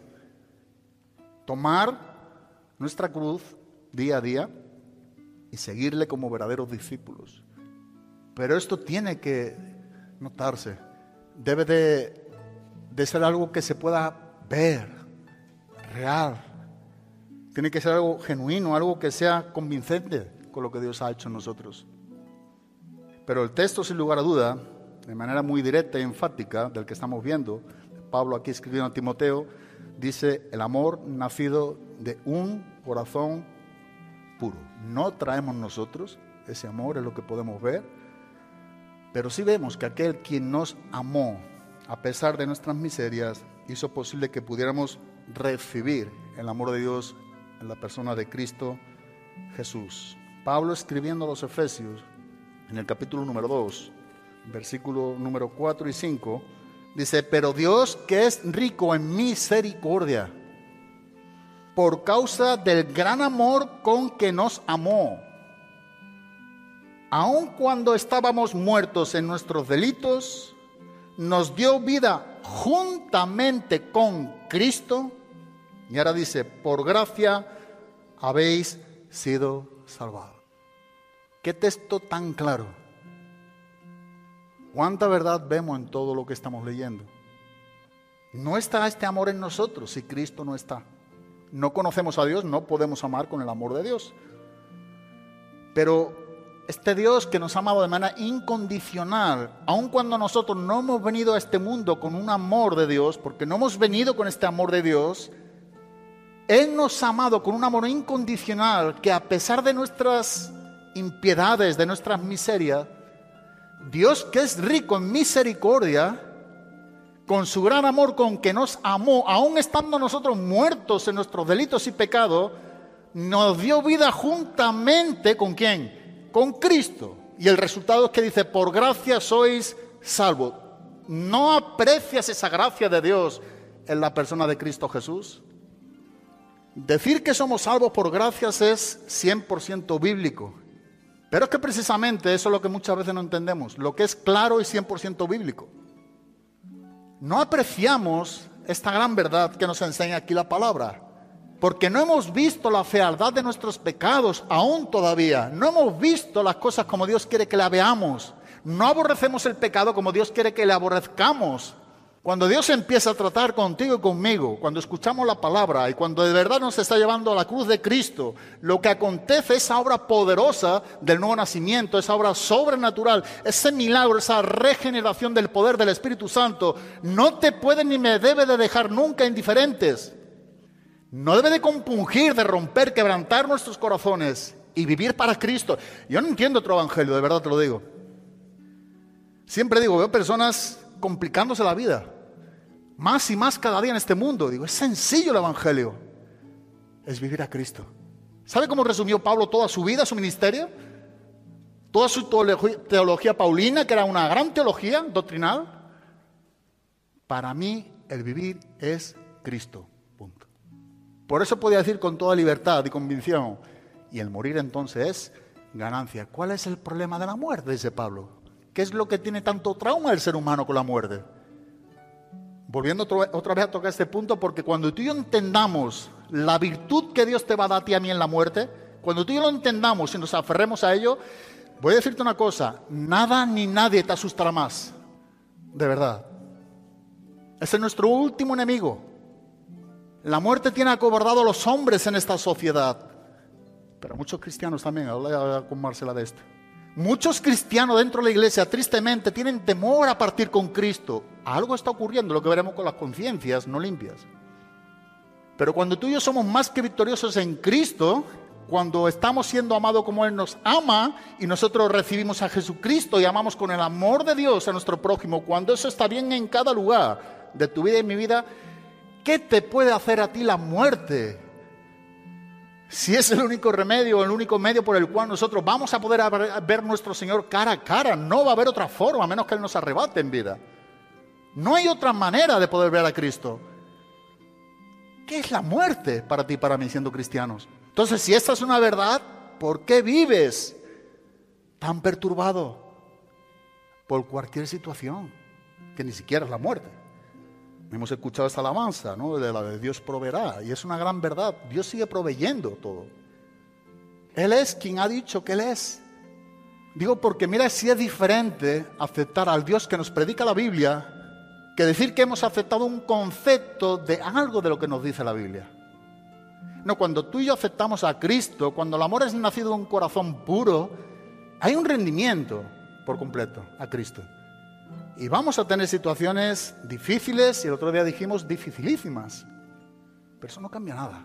Tomar nuestra cruz día a día y seguirle como verdaderos discípulos. Pero esto tiene que notarse. Debe de, de ser algo que se pueda ver, real. Tiene que ser algo genuino, algo que sea convincente con lo que Dios ha hecho en nosotros. Pero el texto, sin lugar a duda, de manera muy directa y enfática, del que estamos viendo, Pablo aquí escribiendo a Timoteo, dice, el amor nacido de un corazón puro. No traemos nosotros ese amor, es lo que podemos ver, pero sí vemos que aquel quien nos amó, a pesar de nuestras miserias, hizo posible que pudiéramos recibir el amor de Dios en la persona de Cristo Jesús. Pablo, escribiendo a los Efesios, en el capítulo número dos, versículo número cuatro y cinco, dice, pero Dios, que es rico en misericordia, por causa del gran amor con que nos amó, aun cuando estábamos muertos en nuestros delitos, nos dio vida juntamente con Cristo. Y ahora dice, por gracia habéis sido salvados. ¿Qué texto tan claro? ¿Cuánta verdad vemos en todo lo que estamos leyendo? No está este amor en nosotros si Cristo no está. No conocemos a Dios, no podemos amar con el amor de Dios. Pero este Dios que nos ha amado de manera incondicional, aun cuando nosotros no hemos venido a este mundo con un amor de Dios, porque no hemos venido con este amor de Dios, Él nos ha amado con un amor incondicional que a pesar de nuestras impiedades, de nuestras miserias, Dios que es rico en misericordia, con su gran amor con que nos amó, aun estando nosotros muertos en nuestros delitos y pecados, nos dio vida juntamente ¿con quién? Con Cristo. Y el resultado es que dice, por gracia sois salvos. ¿No aprecias esa gracia de Dios en la persona de Cristo Jesús? Decir que somos salvos por gracias es cien por ciento bíblico. Pero es que precisamente eso es lo que muchas veces no entendemos. Lo que es claro y cien por ciento bíblico. no apreciamos esta gran verdad que nos enseña aquí la palabra. Porque no hemos visto la fealdad de nuestros pecados aún todavía. No hemos visto las cosas como Dios quiere que las veamos. No aborrecemos el pecado como Dios quiere que le aborrezcamos. Cuando Dios empieza a tratar contigo y conmigo, cuando escuchamos la palabra y cuando de verdad nos está llevando a la cruz de Cristo, lo que acontece, esa obra poderosa del nuevo nacimiento, esa obra sobrenatural, ese milagro, esa regeneración del poder del Espíritu Santo, no te puede ni me debe de dejar nunca indiferentes. No debe de compungir, de romper, quebrantar nuestros corazones y vivir para Cristo. Yo no entiendo otro evangelio, de verdad te lo digo. Siempre digo, veo personas complicándose la vida, más y más cada día en este mundo. Digo, es sencillo el evangelio, es vivir a Cristo. ¿Sabe cómo resumió Pablo toda su vida, su ministerio? Toda su teología paulina, que era una gran teología doctrinal. Para mí el vivir es Cristo, punto. Por eso podía decir con toda libertad y convicción, y el morir entonces es ganancia. ¿Cuál es el problema de la muerte? Dice Pablo. ¿Qué es lo que tiene tanto trauma el ser humano con la muerte? Volviendo otro, otra vez a tocar este punto, porque cuando tú y yo entendamos la virtud que Dios te va a dar a ti y a mí en la muerte, cuando tú y yo lo entendamos y nos aferremos a ello, voy a decirte una cosa, nada ni nadie te asustará más, de verdad. Ese es nuestro último enemigo. La muerte tiene acobardado a los hombres en esta sociedad, pero muchos cristianos también, hablé con Marcela de esto. Muchos cristianos dentro de la iglesia, tristemente, tienen temor a partir con Cristo. Algo está ocurriendo, lo que veremos con las conciencias no limpias. Pero cuando tú y yo somos más que victoriosos en Cristo, cuando estamos siendo amados como Él nos ama, y nosotros recibimos a Jesucristo y amamos con el amor de Dios a nuestro prójimo, cuando eso está bien en cada lugar de tu vida y mi vida, ¿qué te puede hacer a ti la muerte? Si es el único remedio, el único medio por el cual nosotros vamos a poder ver a nuestro Señor cara a cara, no va a haber otra forma, a menos que Él nos arrebate en vida. No hay otra manera de poder ver a Cristo. ¿Qué es la muerte para ti y para mí siendo cristianos? Entonces, si esta es una verdad, ¿por qué vives tan perturbado por cualquier situación que ni siquiera es la muerte? Hemos escuchado esta alabanza, ¿no? De la de Dios proveerá, y es una gran verdad. Dios sigue proveyendo todo. Él es quien ha dicho que Él es. Digo porque mira, si es diferente aceptar al Dios que nos predica la Biblia que decir que hemos aceptado un concepto de algo de lo que nos dice la Biblia. No, cuando tú y yo aceptamos a Cristo, cuando el amor es nacido de un corazón puro, hay un rendimiento por completo a Cristo. Y vamos a tener situaciones difíciles, y el otro día dijimos dificilísimas, pero eso no cambia nada.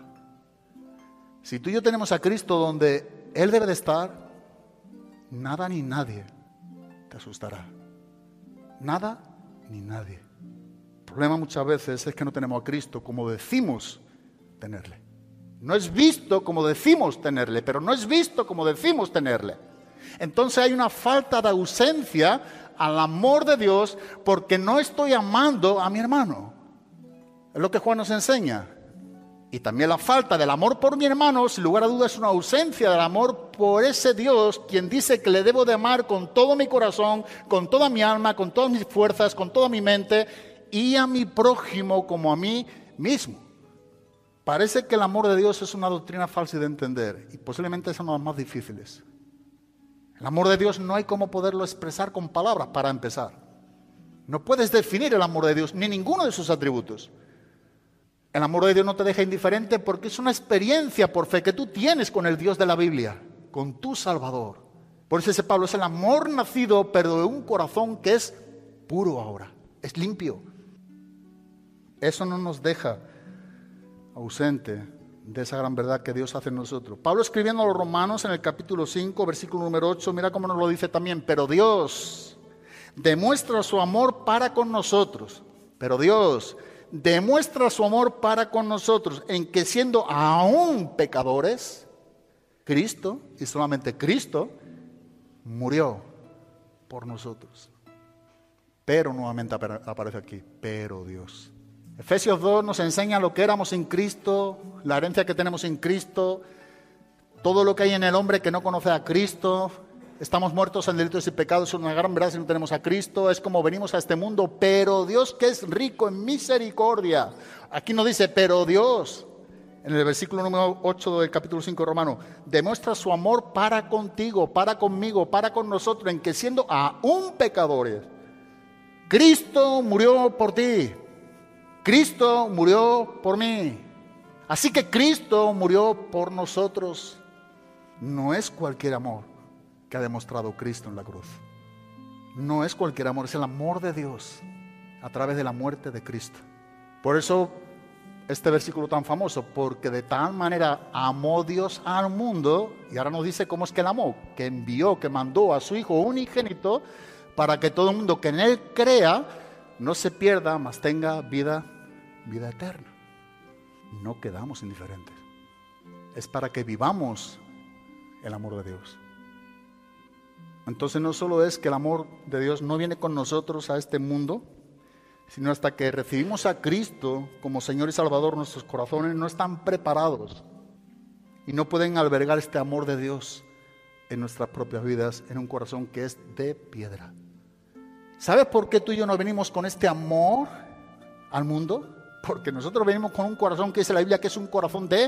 Si tú y yo tenemos a Cristo donde Él debe de estar, nada ni nadie te asustará. Nada ni nadie. El problema muchas veces es que no tenemos a Cristo como decimos tenerle. No es visto como decimos tenerle, pero no es visto como decimos tenerle. Entonces hay una falta de ausencia al amor de Dios, porque no estoy amando a mi hermano. Es lo que Juan nos enseña. Y también la falta del amor por mi hermano, sin lugar a dudas, es una ausencia del amor por ese Dios, quien dice que le debo de amar con todo mi corazón, con toda mi alma, con todas mis fuerzas, con toda mi mente, y a mi prójimo como a mí mismo. Parece que el amor de Dios es una doctrina fácil de entender, y posiblemente es una de las más difíciles. El amor de Dios no hay cómo poderlo expresar con palabras para empezar. No puedes definir el amor de Dios, ni ninguno de sus atributos. El amor de Dios no te deja indiferente porque es una experiencia por fe que tú tienes con el Dios de la Biblia, con tu Salvador. Por eso ese Pablo es el amor nacido, pero de un corazón que es puro ahora, es limpio. Eso no nos deja ausente de esa gran verdad que Dios hace en nosotros. Pablo escribiendo a los Romanos en el capítulo cinco, versículo número ocho, mira cómo nos lo dice también. Pero Dios demuestra su amor para con nosotros. Pero Dios demuestra su amor para con nosotros en que siendo aún pecadores, Cristo, y solamente Cristo, murió por nosotros. Pero nuevamente aparece aquí, pero Dios. Efesios dos nos enseña lo que éramos en Cristo, la herencia que tenemos en Cristo, todo lo que hay en el hombre que no conoce a Cristo, estamos muertos en delitos y pecados, es una gran verdad si no tenemos a Cristo, es como venimos a este mundo, pero Dios que es rico en misericordia. Aquí no dice, pero Dios, en el versículo número ocho del capítulo cinco de Romano, demuestra su amor para contigo, para conmigo, para con nosotros, en que siendo aún pecadores, Cristo murió por ti, Cristo murió por mí. Así que Cristo murió por nosotros. No es cualquier amor que ha demostrado Cristo en la cruz. No es cualquier amor, es el amor de Dios a través de la muerte de Cristo. Por eso este versículo tan famoso, porque de tal manera amó Dios al mundo, y ahora nos dice cómo es que él amó, que envió, que mandó a su Hijo unigénito, para que todo el mundo que en él crea no se pierda, mas tenga vida, vida eterna. No quedamos indiferentes. Es para que vivamos el amor de Dios. Entonces no solo es que el amor de Dios no viene con nosotros a este mundo, sino hasta que recibimos a Cristo como Señor y Salvador, nuestros corazones no están preparados y no pueden albergar este amor de Dios en nuestras propias vidas, en un corazón que es de piedra. ¿Sabes por qué tú y yo no venimos con este amor al mundo? Porque nosotros venimos con un corazón que dice la Biblia que es un corazón de...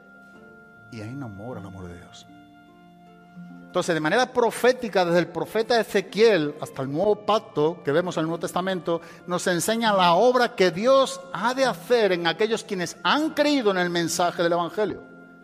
y hay un amor al amor de Dios. Entonces, de manera profética, desde el profeta Ezequiel hasta el Nuevo Pacto que vemos en el Nuevo Testamento, nos enseña la obra que Dios ha de hacer en aquellos quienes han creído en el mensaje del Evangelio.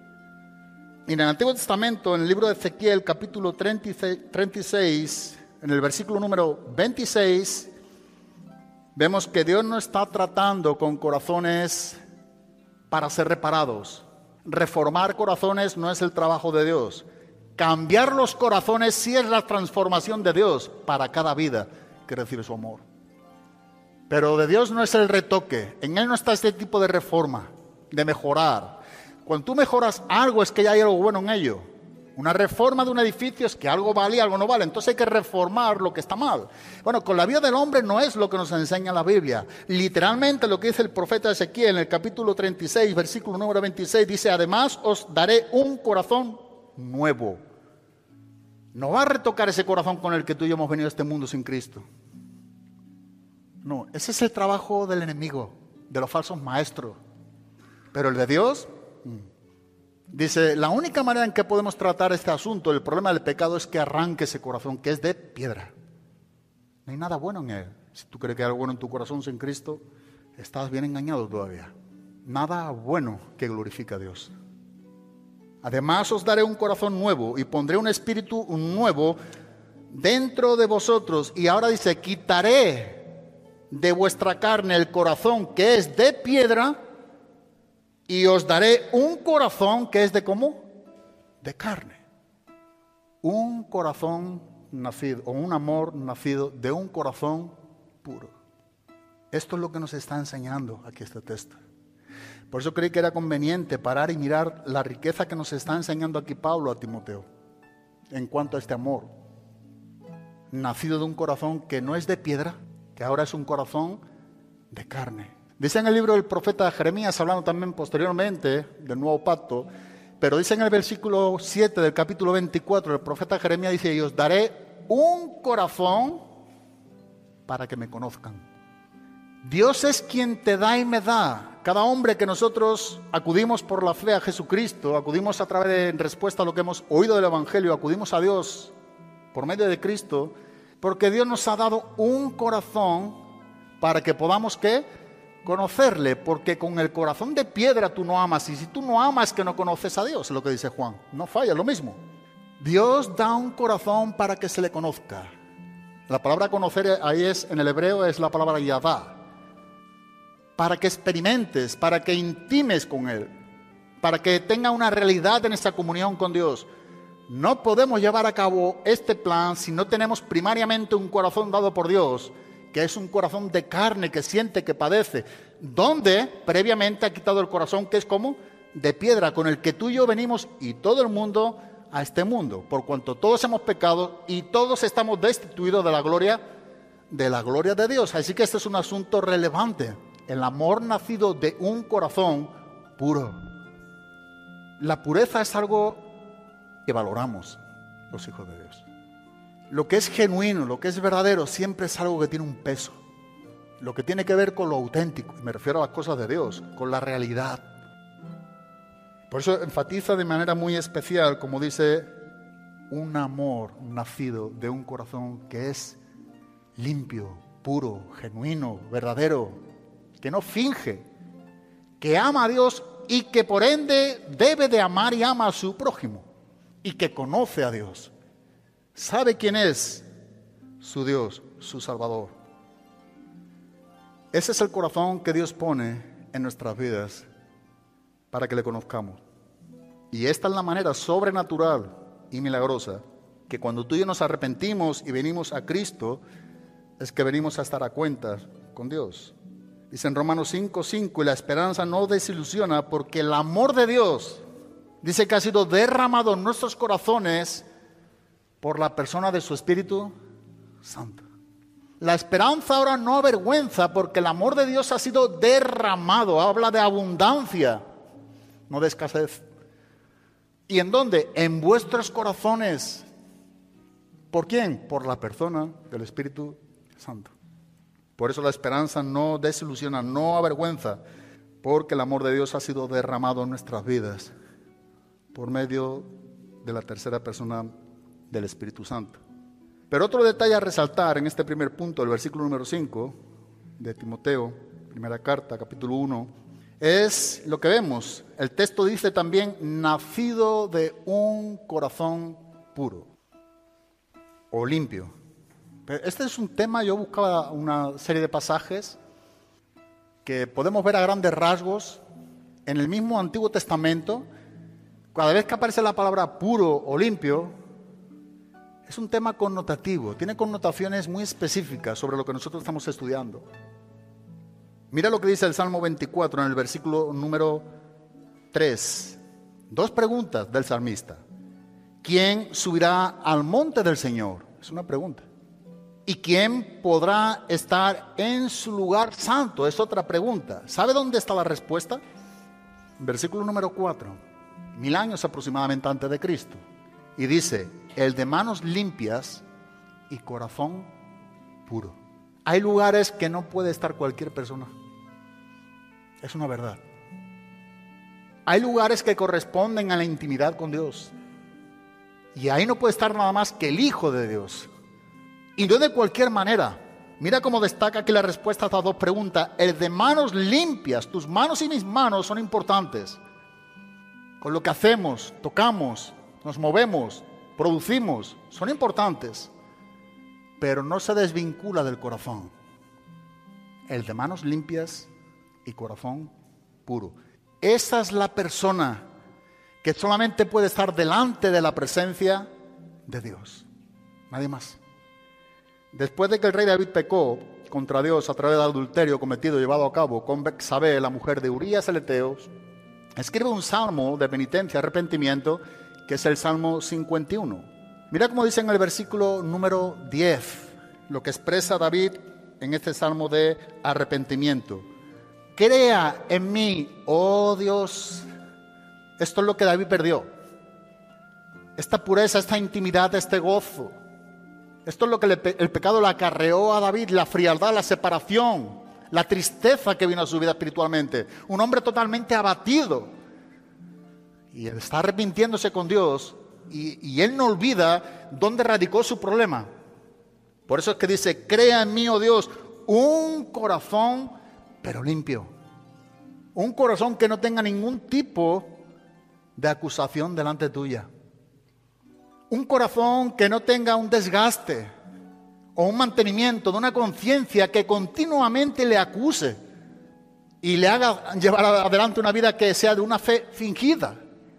Y en el Antiguo Testamento, en el libro de Ezequiel, capítulo treinta y seis, en el versículo número veintiséis, vemos que Dios no está tratando con corazones para ser reparados. Reformar corazones no es el trabajo de Dios. Cambiar los corazones sí es la transformación de Dios para cada vida que recibe su amor. Pero de Dios no es el retoque. En Él no está este tipo de reforma, de mejorar. Cuando tú mejoras algo es que ya hay algo bueno en ello. Una reforma de un edificio es que algo vale y algo no vale. Entonces hay que reformar lo que está mal. Bueno, con la vida del hombre no es lo que nos enseña la Biblia. Literalmente lo que dice el profeta Ezequiel en el capítulo treinta y seis, versículo número veintiséis, dice: además os daré un corazón nuevo. No va a retocar ese corazón con el que tú y yo hemos venido a este mundo sin Cristo. No, ese es el trabajo del enemigo, de los falsos maestros. Pero el de Dios, dice, la única manera en que podemos tratar este asunto, el problema del pecado, es que arranque ese corazón que es de piedra. No hay nada bueno en él. Si tú crees que hay algo bueno en tu corazón sin Cristo, estás bien engañado todavía. Nada bueno que glorifique a Dios. Además os daré un corazón nuevo y pondré un espíritu nuevo dentro de vosotros. Y ahora dice, quitaré de vuestra carne el corazón que es de piedra y os daré un corazón que es de ¿cómo? De carne. Un corazón nacido, o un amor nacido de un corazón puro. Esto es lo que nos está enseñando aquí este texto. Por eso creí que era conveniente parar y mirar la riqueza que nos está enseñando aquí Pablo a Timoteo en cuanto a este amor nacido de un corazón que no es de piedra, que ahora es un corazón de carne. Dice en el libro del profeta Jeremías, hablando también posteriormente del Nuevo Pacto, pero dice en el versículo siete del capítulo veinticuatro, el profeta Jeremías dice: y os daré un corazón para que me conozcan. Dios es quien te da y me da. Cada hombre que nosotros acudimos por la fe a Jesucristo, acudimos a través de en respuesta a lo que hemos oído del Evangelio, acudimos a Dios por medio de Cristo, porque Dios nos ha dado un corazón para que podamos, ¿qué? Conocerle, porque con el corazón de piedra tú no amas, y si tú no amas que no conoces a Dios, es lo que dice Juan, no falla, lo mismo. Dios da un corazón para que se le conozca. La palabra conocer ahí es, en el hebreo, es la palabra yadá. Para que experimentes, para que intimes con Él, para que tenga una realidad en esa comunión con Dios. No podemos llevar a cabo este plan si no tenemos primariamente un corazón dado por Dios, que es un corazón de carne, que siente, que padece, donde previamente ha quitado el corazón que es como de piedra, con el que tú y yo venimos y todo el mundo a este mundo, por cuanto todos hemos pecado y todos estamos destituidos de la gloria, de la gloria de Dios. Así que este es un asunto relevante. El amor nacido de un corazón puro. La pureza es algo que valoramos los hijos de Dios. lo que es genuino, lo que es verdadero, siempre es algo que tiene un peso. Lo que tiene que ver con lo auténtico, me refiero a las cosas de Dios, con la realidad. Por eso enfatiza de manera muy especial, como dice, un amor nacido de un corazón que es limpio, puro, genuino, verdadero, que no finge, que ama a Dios y que por ende debe de amar y ama a su prójimo, y que conoce a Dios, sabe quién es su Dios, su Salvador. Ese es el corazón que Dios pone en nuestras vidas para que le conozcamos. Y esta es la manera sobrenatural y milagrosa que cuando tú y yo nos arrepentimos y venimos a Cristo, es que venimos a estar a cuentas con Dios. Dice en Romanos cinco cinco, y la esperanza no desilusiona porque el amor de Dios, dice que ha sido derramado en nuestros corazones por la persona de su Espíritu Santo. La esperanza ahora no avergüenza porque el amor de Dios ha sido derramado. Habla de abundancia, no de escasez. ¿Y en dónde? En vuestros corazones. ¿Por quién? Por la persona del Espíritu Santo. Por eso la esperanza no desilusiona, no avergüenza, porque el amor de Dios ha sido derramado en nuestras vidas por medio de la tercera persona del Espíritu Santo. Pero otro detalle a resaltar en este primer punto, el versículo número cinco de Timoteo, primera carta, capítulo uno, es lo que vemos. El texto dice también, nacido de un corazón puro o limpio. Pero este es un tema, yo buscaba una serie de pasajes que podemos ver a grandes rasgos en el mismo Antiguo Testamento. Cada vez que aparece la palabra puro o limpio, es un tema connotativo, tiene connotaciones muy específicas sobre lo que nosotros estamos estudiando. Mira lo que dice el Salmo veinticuatro en el versículo número tres. Dos preguntas del salmista. ¿Quién subirá al monte del Señor? Es una pregunta. ¿Y quién podrá estar en su lugar santo? Es otra pregunta. ¿Sabe dónde está la respuesta? Versículo número cuatro. Mil años aproximadamente antes de Cristo. Y dice, el de manos limpias y corazón puro. Hay lugares que no puede estar cualquier persona. Es una verdad. Hay lugares que corresponden a la intimidad con Dios. Y ahí no puede estar nada más que el Hijo de Dios. Y no de cualquier manera. Mira cómo destaca aquí la respuesta a estas dos preguntas. El de manos limpias, tus manos y mis manos son importantes. Con lo que hacemos, tocamos, nos movemos, producimos, son importantes. Pero no se desvincula del corazón. El de manos limpias y corazón puro. Esa es la persona que solamente puede estar delante de la presencia de Dios. Nadie más. Después de que el rey David pecó contra Dios a través del adulterio cometido y llevado a cabo con Betsabé, la mujer de Urías el Eteo, escribe un salmo de penitencia, arrepentimiento, que es el Salmo cincuenta y uno. Mira cómo dice en el versículo número diez, lo que expresa David en este salmo de arrepentimiento. Crea en mí, oh Dios. Esto es lo que David perdió. Esta pureza, esta intimidad, este gozo. Esto es lo que le, el pecado le acarreó a David, la frialdad, la separación, la tristeza que vino a su vida espiritualmente. Un hombre totalmente abatido. Y él está arrepintiéndose con Dios y, y él no olvida dónde radicó su problema. Por eso es que dice, crea en mí, oh Dios, un corazón pero limpio. Un corazón que no tenga ningún tipo de acusación delante tuya. Un corazón que no tenga un desgaste o un mantenimiento de una conciencia que continuamente le acuse y le haga llevar adelante una vida que sea de una fe fingida.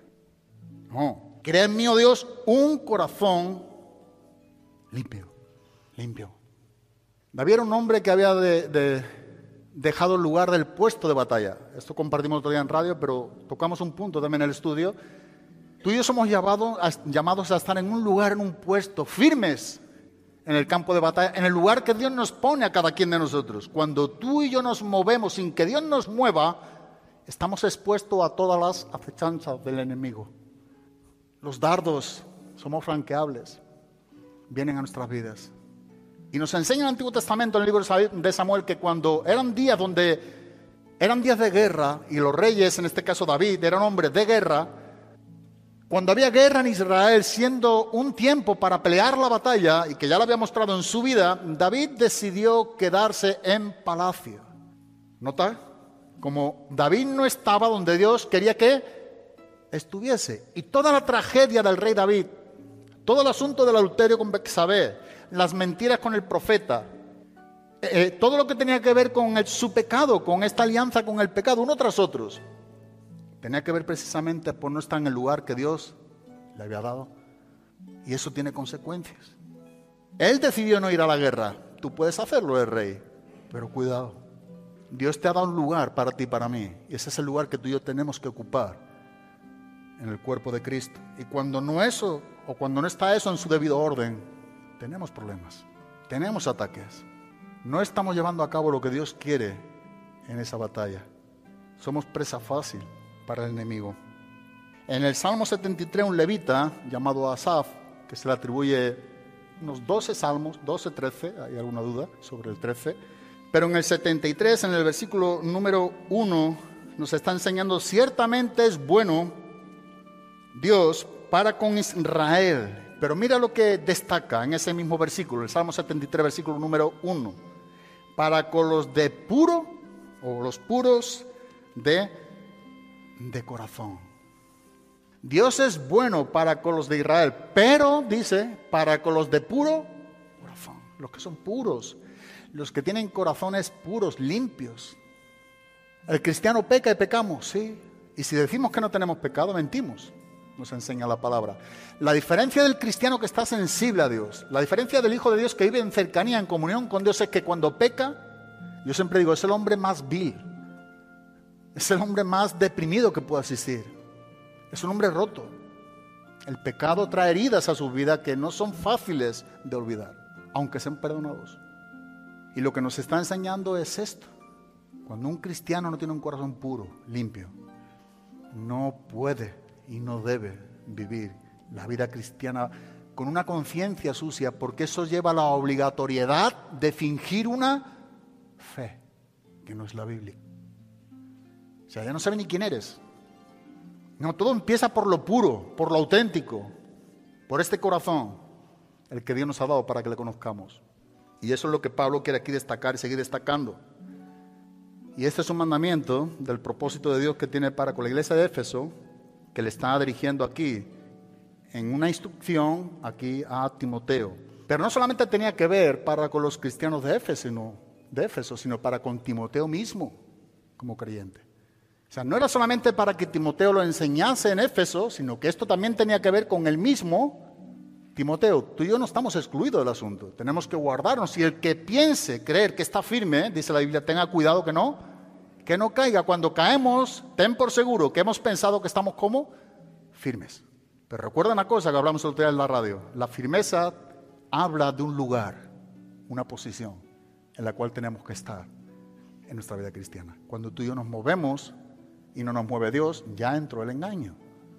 No, crea en mí, oh Dios, un corazón limpio, limpio. David era un hombre que había de, de, dejado el lugar del puesto de batalla. Esto compartimos otro día en radio, pero tocamos un punto también en el estudio. Tú y yo somos llamados a, llamados a estar en un lugar, en un puesto, firmes en el campo de batalla, en el lugar que Dios nos pone a cada quien de nosotros. Cuando tú y yo nos movemos sin que Dios nos mueva, estamos expuestos a todas las acechanzas del enemigo. Los dardos somos franqueables. vienen a nuestras vidas. Y nos enseña el Antiguo Testamento, en el libro de Samuel, que cuando eran días donde eran días de guerra, y los reyes, en este caso David, eran hombres de guerra, cuando había guerra en Israel, siendo un tiempo para pelear la batalla, y que ya lo había mostrado en su vida, David decidió quedarse en palacio. ¿Nota? Como David no estaba donde Dios quería que estuviese. Y toda la tragedia del rey David, todo el asunto del adulterio con Betsabé, las mentiras con el profeta, eh, todo lo que tenía que ver con el, su pecado, con esta alianza con el pecado, uno tras otros, tenía que ver precisamente por no estar en el lugar que Dios le había dado. Y eso tiene consecuencias. Él decidió no ir a la guerra. Tú puedes hacerlo, el rey, pero cuidado. Dios te ha dado un lugar para ti y para mí. Y ese es el lugar que tú y yo tenemos que ocupar en el cuerpo de Cristo. Y cuando no eso, o cuando no está eso en su debido orden, tenemos problemas, tenemos ataques. No estamos llevando a cabo lo que Dios quiere en esa batalla. Somos presa fácil para el enemigo. En el Salmo setenta y tres, un levita llamado Asaf, que se le atribuye unos doce salmos, doce, trece, hay alguna duda sobre el trece, pero en el setenta y tres, en el versículo número uno, nos está enseñando: ciertamente es bueno Dios para con Israel. Pero mira lo que destaca en ese mismo versículo, el Salmo setenta y tres, versículo número uno. Para con los de puro, o los puros de, de corazón. Dios es bueno para con los de Israel, pero, dice, para con los de puro corazón. Los que son puros, los que tienen corazones puros, limpios. El cristiano peca y pecamos, sí. Y si decimos que no tenemos pecado, mentimos. Nos enseña la palabra. La diferencia del cristiano que está sensible a Dios, la diferencia del Hijo de Dios que vive en cercanía, en comunión con Dios, es que cuando peca, yo siempre digo, es el hombre más vil, es el hombre más deprimido que pueda existir, es un hombre roto. El pecado trae heridas a su vida que no son fáciles de olvidar, aunque sean perdonados. Y lo que nos está enseñando es esto: cuando un cristiano no tiene un corazón puro, limpio, no puede y no debe vivir la vida cristiana con una conciencia sucia, porque eso lleva a la obligatoriedad de fingir una fe que no es la bíblica. O sea, ya no sabe ni quién eres. No, todo empieza por lo puro, por lo auténtico, por este corazón, el que Dios nos ha dado para que le conozcamos. Y eso es lo que Pablo quiere aquí destacar y seguir destacando. Y este es un mandamiento del propósito de Dios que tiene para con la iglesia de Éfeso, que le está dirigiendo aquí, en una instrucción aquí a Timoteo. Pero no solamente tenía que ver para con los cristianos de Éfeso, sino, de Éfeso, sino para con Timoteo mismo, como creyente. O sea, no era solamente para que Timoteo lo enseñase en Éfeso, sino que esto también tenía que ver con el mismo Timoteo. Tú y yo no estamos excluidos del asunto, tenemos que guardarnos. Y el que piense creer que está firme, dice la Biblia, tenga cuidado que no, que no caiga. Cuando caemos, ten por seguro que hemos pensado que estamos como firmes. Pero recuerda una cosa que hablamos el otro día en la radio: la firmeza habla de un lugar, una posición en la cual tenemos que estar en nuestra vida cristiana. Cuando tú y yo nos movemos y no nos mueve Dios, ya entró el engaño.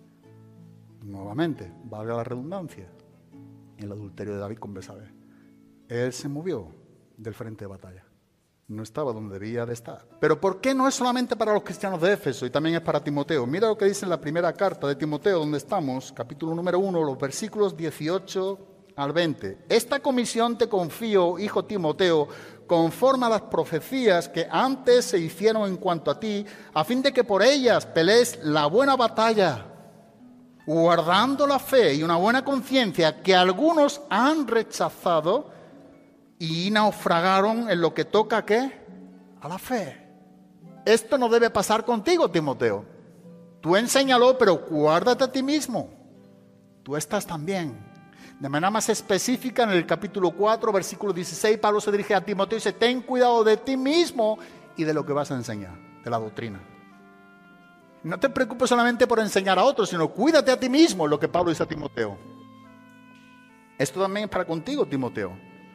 Nuevamente, valga la redundancia, el adulterio de David con Betsabé. Él se movió del frente de batalla. No estaba donde debía de estar. Pero ¿por qué no es solamente para los cristianos de Éfeso y también es para Timoteo? Mira lo que dice en la primera carta de Timoteo, donde estamos, capítulo número uno, los versículos dieciocho al veinte. Esta comisión te confío, hijo Timoteo, conforme a las profecías que antes se hicieron en cuanto a ti, a fin de que por ellas pelees la buena batalla, guardando la fe y una buena conciencia, que algunos han rechazado y naufragaron en lo que toca, ¿qué? A la fe. Esto no debe pasar contigo, Timoteo. Tú enséñalo, pero guárdate a ti mismo. Tú estás también. De manera más específica, en el capítulo cuatro, versículo dieciséis, Pablo se dirige a Timoteo y dice: ten cuidado de ti mismo y de lo que vas a enseñar, de la doctrina. No te preocupes solamente por enseñar a otros, sino cuídate a ti mismo, lo que Pablo dice a Timoteo. Esto también es para contigo, Timoteo.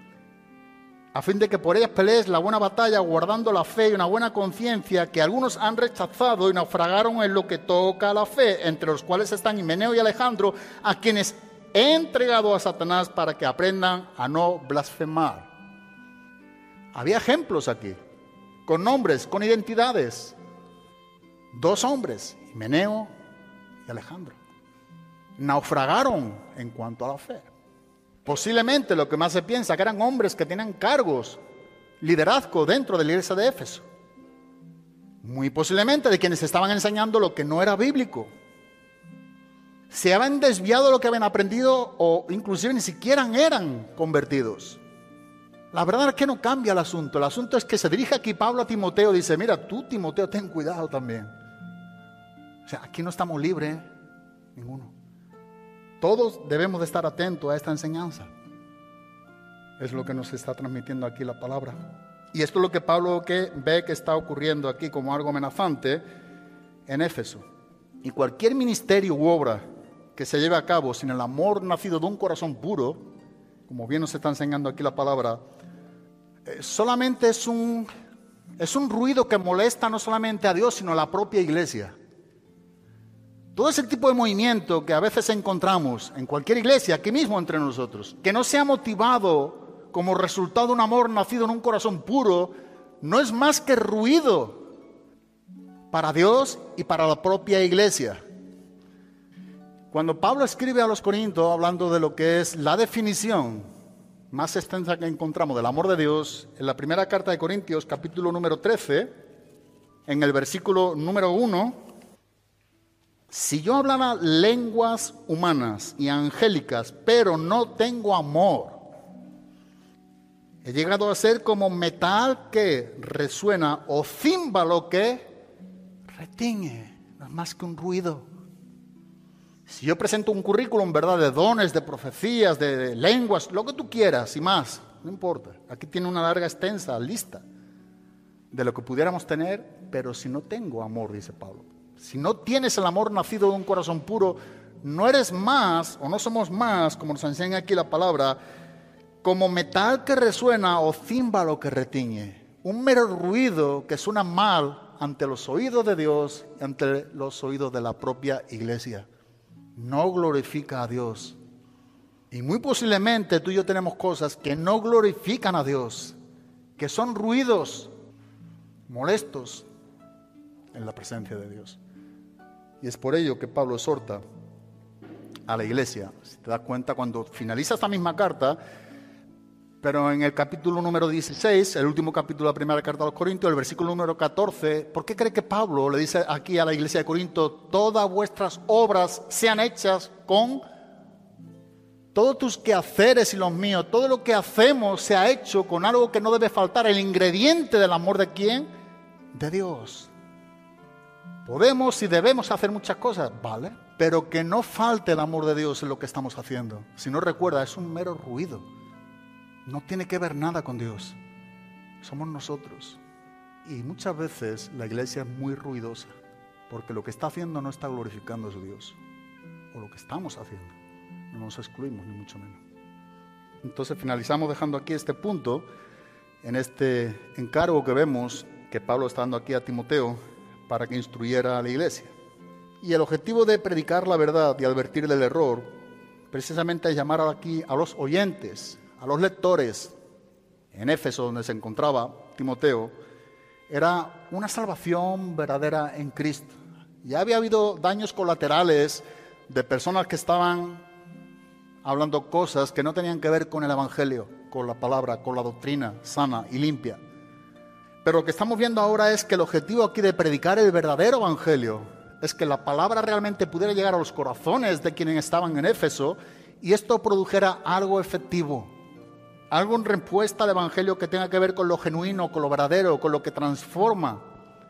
A fin de que por ellas pelees la buena batalla, guardando la fe y una buena conciencia, que algunos han rechazado y naufragaron en lo que toca a la fe, entre los cuales están Himeneo y Alejandro, a quienes he entregado a Satanás para que aprendan a no blasfemar. Había ejemplos aquí, con nombres, con identidades. Dos hombres, Himeneo y Alejandro, naufragaron en cuanto a la fe. Posiblemente lo que más se piensa que eran hombres que tenían cargos, liderazgo dentro de la iglesia de Éfeso. Muy posiblemente de quienes estaban enseñando lo que no era bíblico. Se habían desviado de lo que habían aprendido o inclusive ni siquiera eran convertidos. La verdad es que no cambia el asunto. El asunto es que se dirige aquí Pablo a Timoteo y dice, mira, tú Timoteo ten cuidado también. O sea, aquí no estamos libres, ninguno. Todos debemos de estar atentos a esta enseñanza. Es lo que nos está transmitiendo aquí la palabra. Y esto es lo que Pablo que ve que está ocurriendo aquí como algo amenazante en Éfeso. Y cualquier ministerio u obra que se lleve a cabo sin el amor nacido de un corazón puro, como bien nos está enseñando aquí la palabra, eh, solamente es un, es un ruido que molesta no solamente a Dios, sino a la propia iglesia. Todo ese tipo de movimiento que a veces encontramos en cualquier iglesia, aquí mismo entre nosotros, que no sea motivado como resultado de un amor nacido en un corazón puro, no es más que ruido para Dios y para la propia iglesia. Cuando Pablo escribe a los Corintios hablando de lo que es la definición más extensa que encontramos del amor de Dios, en la primera carta de Corintios, capítulo número trece, en el versículo número uno, si yo hablara lenguas humanas y angélicas, pero no tengo amor, he llegado a ser como metal que resuena o címbalo que retiñe, no es más que un ruido. Si yo presento un currículum, ¿verdad?, de dones, de profecías, de, de lenguas, lo que tú quieras y más, no importa. Aquí tiene una larga, extensa lista de lo que pudiéramos tener, pero si no tengo amor, dice Pablo, si no tienes el amor nacido de un corazón puro, no eres más, o no somos más, como nos enseña aquí la palabra, como metal que resuena o címbalo que retiñe. Un mero ruido que suena mal ante los oídos de Dios y ante los oídos de la propia iglesia. No glorifica a Dios. Y muy posiblemente tú y yo tenemos cosas que no glorifican a Dios, que son ruidos molestos en la presencia de Dios. Y es por ello que Pablo exhorta a la iglesia. Si te das cuenta, cuando finaliza esta misma carta, pero en el capítulo número dieciséis, el último capítulo de la primera carta a los Corintios, el versículo número catorce, ¿por qué cree que Pablo le dice aquí a la iglesia de Corinto, todas vuestras obras sean hechas con todos tus quehaceres y los míos, todo lo que hacemos se ha hecho con algo que no debe faltar, el ingrediente del amor de quién? De Dios. Podemos y debemos hacer muchas cosas, vale, pero que no falte el amor de Dios en lo que estamos haciendo. Si no recuerda, es un mero ruido. No tiene que ver nada con Dios. Somos nosotros. Y muchas veces la iglesia es muy ruidosa, porque lo que está haciendo no está glorificando a su Dios. O lo que estamos haciendo. No nos excluimos, ni mucho menos. Entonces finalizamos dejando aquí este punto, en este encargo que vemos que Pablo está dando aquí a Timoteo para que instruyera a la iglesia. Y el objetivo de predicar la verdad y advertir del error, precisamente es llamar aquí a los oyentes, a los lectores, en Éfeso, donde se encontraba Timoteo, era una salvación verdadera en Cristo. Ya había habido daños colaterales de personas que estaban hablando cosas que no tenían que ver con el Evangelio, con la palabra, con la doctrina sana y limpia. Pero lo que estamos viendo ahora es que el objetivo aquí de predicar el verdadero Evangelio es que la palabra realmente pudiera llegar a los corazones de quienes estaban en Éfeso y esto produjera algo efectivo. Algo en respuesta al Evangelio que tenga que ver con lo genuino, con lo verdadero, con lo que transforma,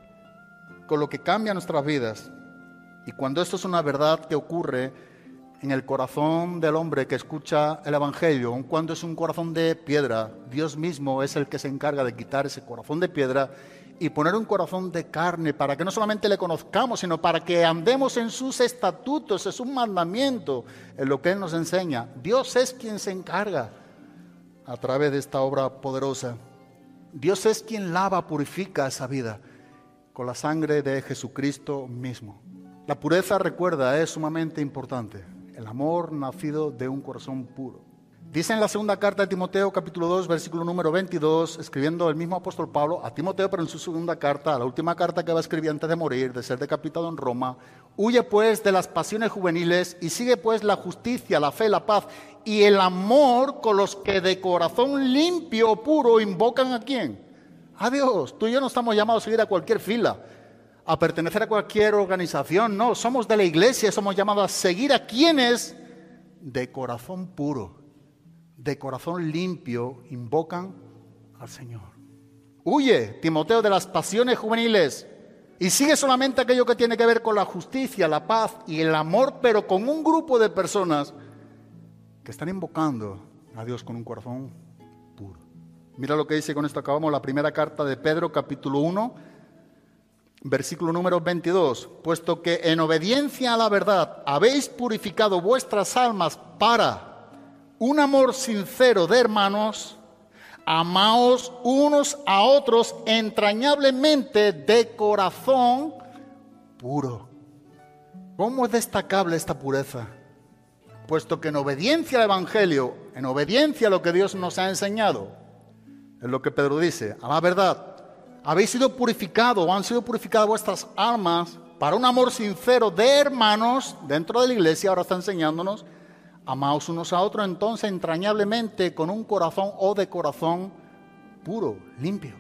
con lo que cambia nuestras vidas. Y cuando esto es una verdad que ocurre en el corazón del hombre que escucha el Evangelio, aun cuando es un corazón de piedra, Dios mismo es el que se encarga de quitar ese corazón de piedra y poner un corazón de carne para que no solamente le conozcamos, sino para que andemos en sus estatutos. Es un mandamiento en lo que Él nos enseña. Dios es quien se encarga a través de esta obra poderosa. Dios es quien lava, purifica esa vida con la sangre de Jesucristo mismo. La pureza, recuerda, es sumamente importante. el amor nacido de un corazón puro. Dice en la segunda carta de Timoteo, capítulo dos, versículo número veintidós, escribiendo el mismo apóstol Pablo a Timoteo, pero en su segunda carta, la última carta que va a escribir antes de morir, de ser decapitado en Roma: huye pues de las pasiones juveniles y sigue pues la justicia, la fe, la paz y el amor con los que de corazón limpio, puro, invocan ¿a quién? A Dios. Tú y yo no estamos llamados a seguir a cualquier fila, a pertenecer a cualquier organización, no, somos de la iglesia, somos llamados a seguir a quienes de corazón puro, de corazón limpio, invocan al Señor. Huye, Timoteo, de las pasiones juveniles y sigue solamente aquello que tiene que ver con la justicia, la paz y el amor, pero con un grupo de personas que están invocando a Dios con un corazón puro. Mira lo que dice, con esto acabamos, la primera carta de Pedro, capítulo uno, versículo número veintidós. Puesto que en obediencia a la verdad habéis purificado vuestras almas para un amor sincero de hermanos, amaos unos a otros entrañablemente de corazón puro. ¿Cómo es destacable esta pureza? Puesto que en obediencia al Evangelio, en obediencia a lo que Dios nos ha enseñado, es lo que Pedro dice, a la verdad, habéis sido purificados o han sido purificadas vuestras almas para un amor sincero de hermanos dentro de la iglesia. Ahora está enseñándonos: amaos unos a otros entonces entrañablemente con un corazón o de corazón puro, limpio.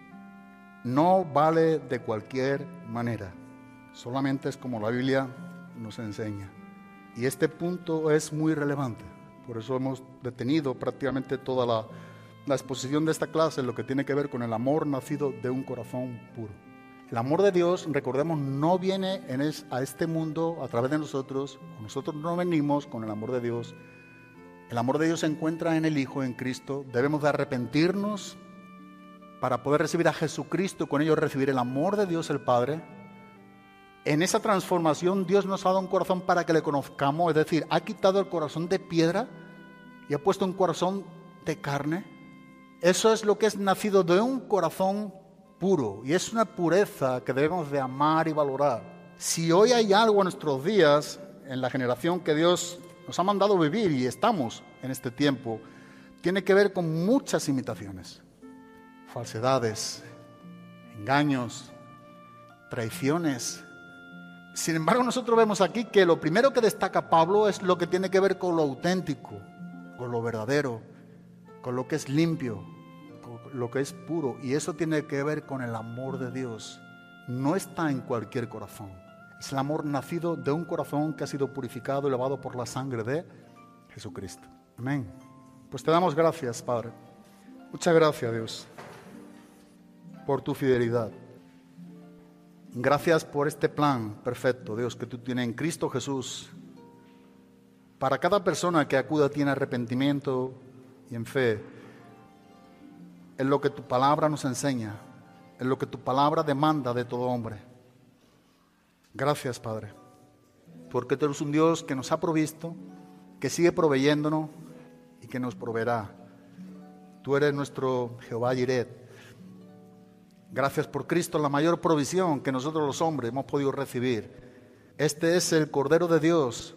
No vale de cualquier manera, solamente es como la Biblia nos enseña. Y este punto es muy relevante, por eso hemos detenido prácticamente toda la, la exposición de esta clase en lo que tiene que ver con el amor nacido de un corazón puro. El amor de Dios, recordemos, no viene en es, a este mundo a través de nosotros. Nosotros no venimos con el amor de Dios. El amor de Dios se encuentra en el Hijo, en Cristo. Debemos de arrepentirnos para poder recibir a Jesucristo y con ello recibir el amor de Dios el Padre. En esa transformación Dios nos ha dado un corazón para que le conozcamos, es decir, ha quitado el corazón de piedra y ha puesto un corazón de carne. Eso es lo que es nacido de un corazón puro, y es una pureza que debemos de amar y valorar. Si hoy hay algo en nuestros días, en la generación que Dios nos ha mandado vivir, y estamos en este tiempo, tiene que ver con muchas imitaciones, falsedades, engaños, traiciones. Sin embargo, nosotros vemos aquí que lo primero que destaca Pablo es lo que tiene que ver con lo auténtico, con lo verdadero, con lo que es limpio, lo que es puro, y eso tiene que ver con el amor de Dios. No está en cualquier corazón, es el amor nacido de un corazón que ha sido purificado y lavado por la sangre de Jesucristo. Amén. Pues te damos gracias, Padre. Muchas gracias, Dios, por tu fidelidad. Gracias por este plan perfecto, Dios, que tú tienes en Cristo Jesús para cada persona que acuda a ti en arrepentimiento y en fe. Es lo que tu palabra nos enseña, es lo que tu palabra demanda de todo hombre. Gracias, Padre, porque tú eres un Dios que nos ha provisto, que sigue proveyéndonos y que nos proveerá. Tú eres nuestro Jehová Jireh. Gracias por Cristo, la mayor provisión que nosotros los hombres hemos podido recibir. Este es el Cordero de Dios.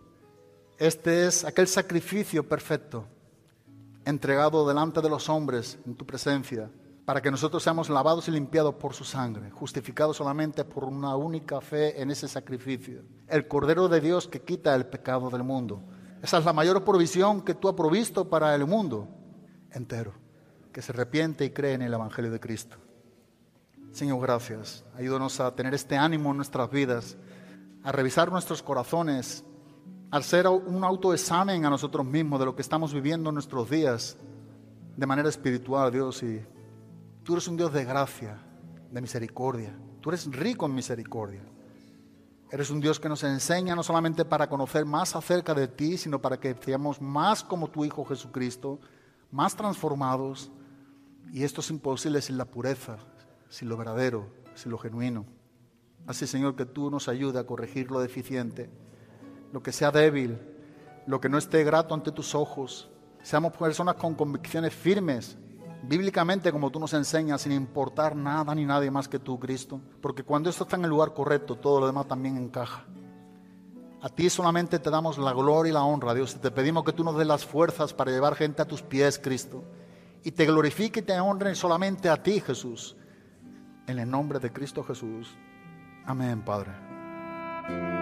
Este es aquel sacrificio perfecto entregado delante de los hombres en tu presencia, para que nosotros seamos lavados y limpiados por su sangre, justificados solamente por una única fe en ese sacrificio. El Cordero de Dios que quita el pecado del mundo. Esa es la mayor provisión que tú has provisto para el mundo entero, que se arrepiente y cree en el Evangelio de Cristo. Señor, gracias. Ayúdanos a tener este ánimo en nuestras vidas, a revisar nuestros corazones, a hacer un autoexamen a nosotros mismos de lo que estamos viviendo en nuestros días de manera espiritual, Dios. Y tú eres un Dios de gracia, de misericordia. Tú eres rico en misericordia. Eres un Dios que nos enseña no solamente para conocer más acerca de ti, sino para que seamos más como tu Hijo Jesucristo, más transformados. Y esto es imposible sin la pureza, sin lo verdadero, sin lo genuino. Así, Señor, que tú nos ayudes a corregir lo deficiente, lo que sea débil, lo que no esté grato ante tus ojos. Seamos personas con convicciones firmes, bíblicamente como tú nos enseñas, sin importar nada ni nadie más que tú, Cristo. Porque cuando esto está en el lugar correcto, todo lo demás también encaja. A ti solamente te damos la gloria y la honra, Dios. Te pedimos que tú nos des las fuerzas para llevar gente a tus pies, Cristo. Y te glorifique y te honre solamente a ti, Jesús. En el nombre de Cristo Jesús. Amén, Padre.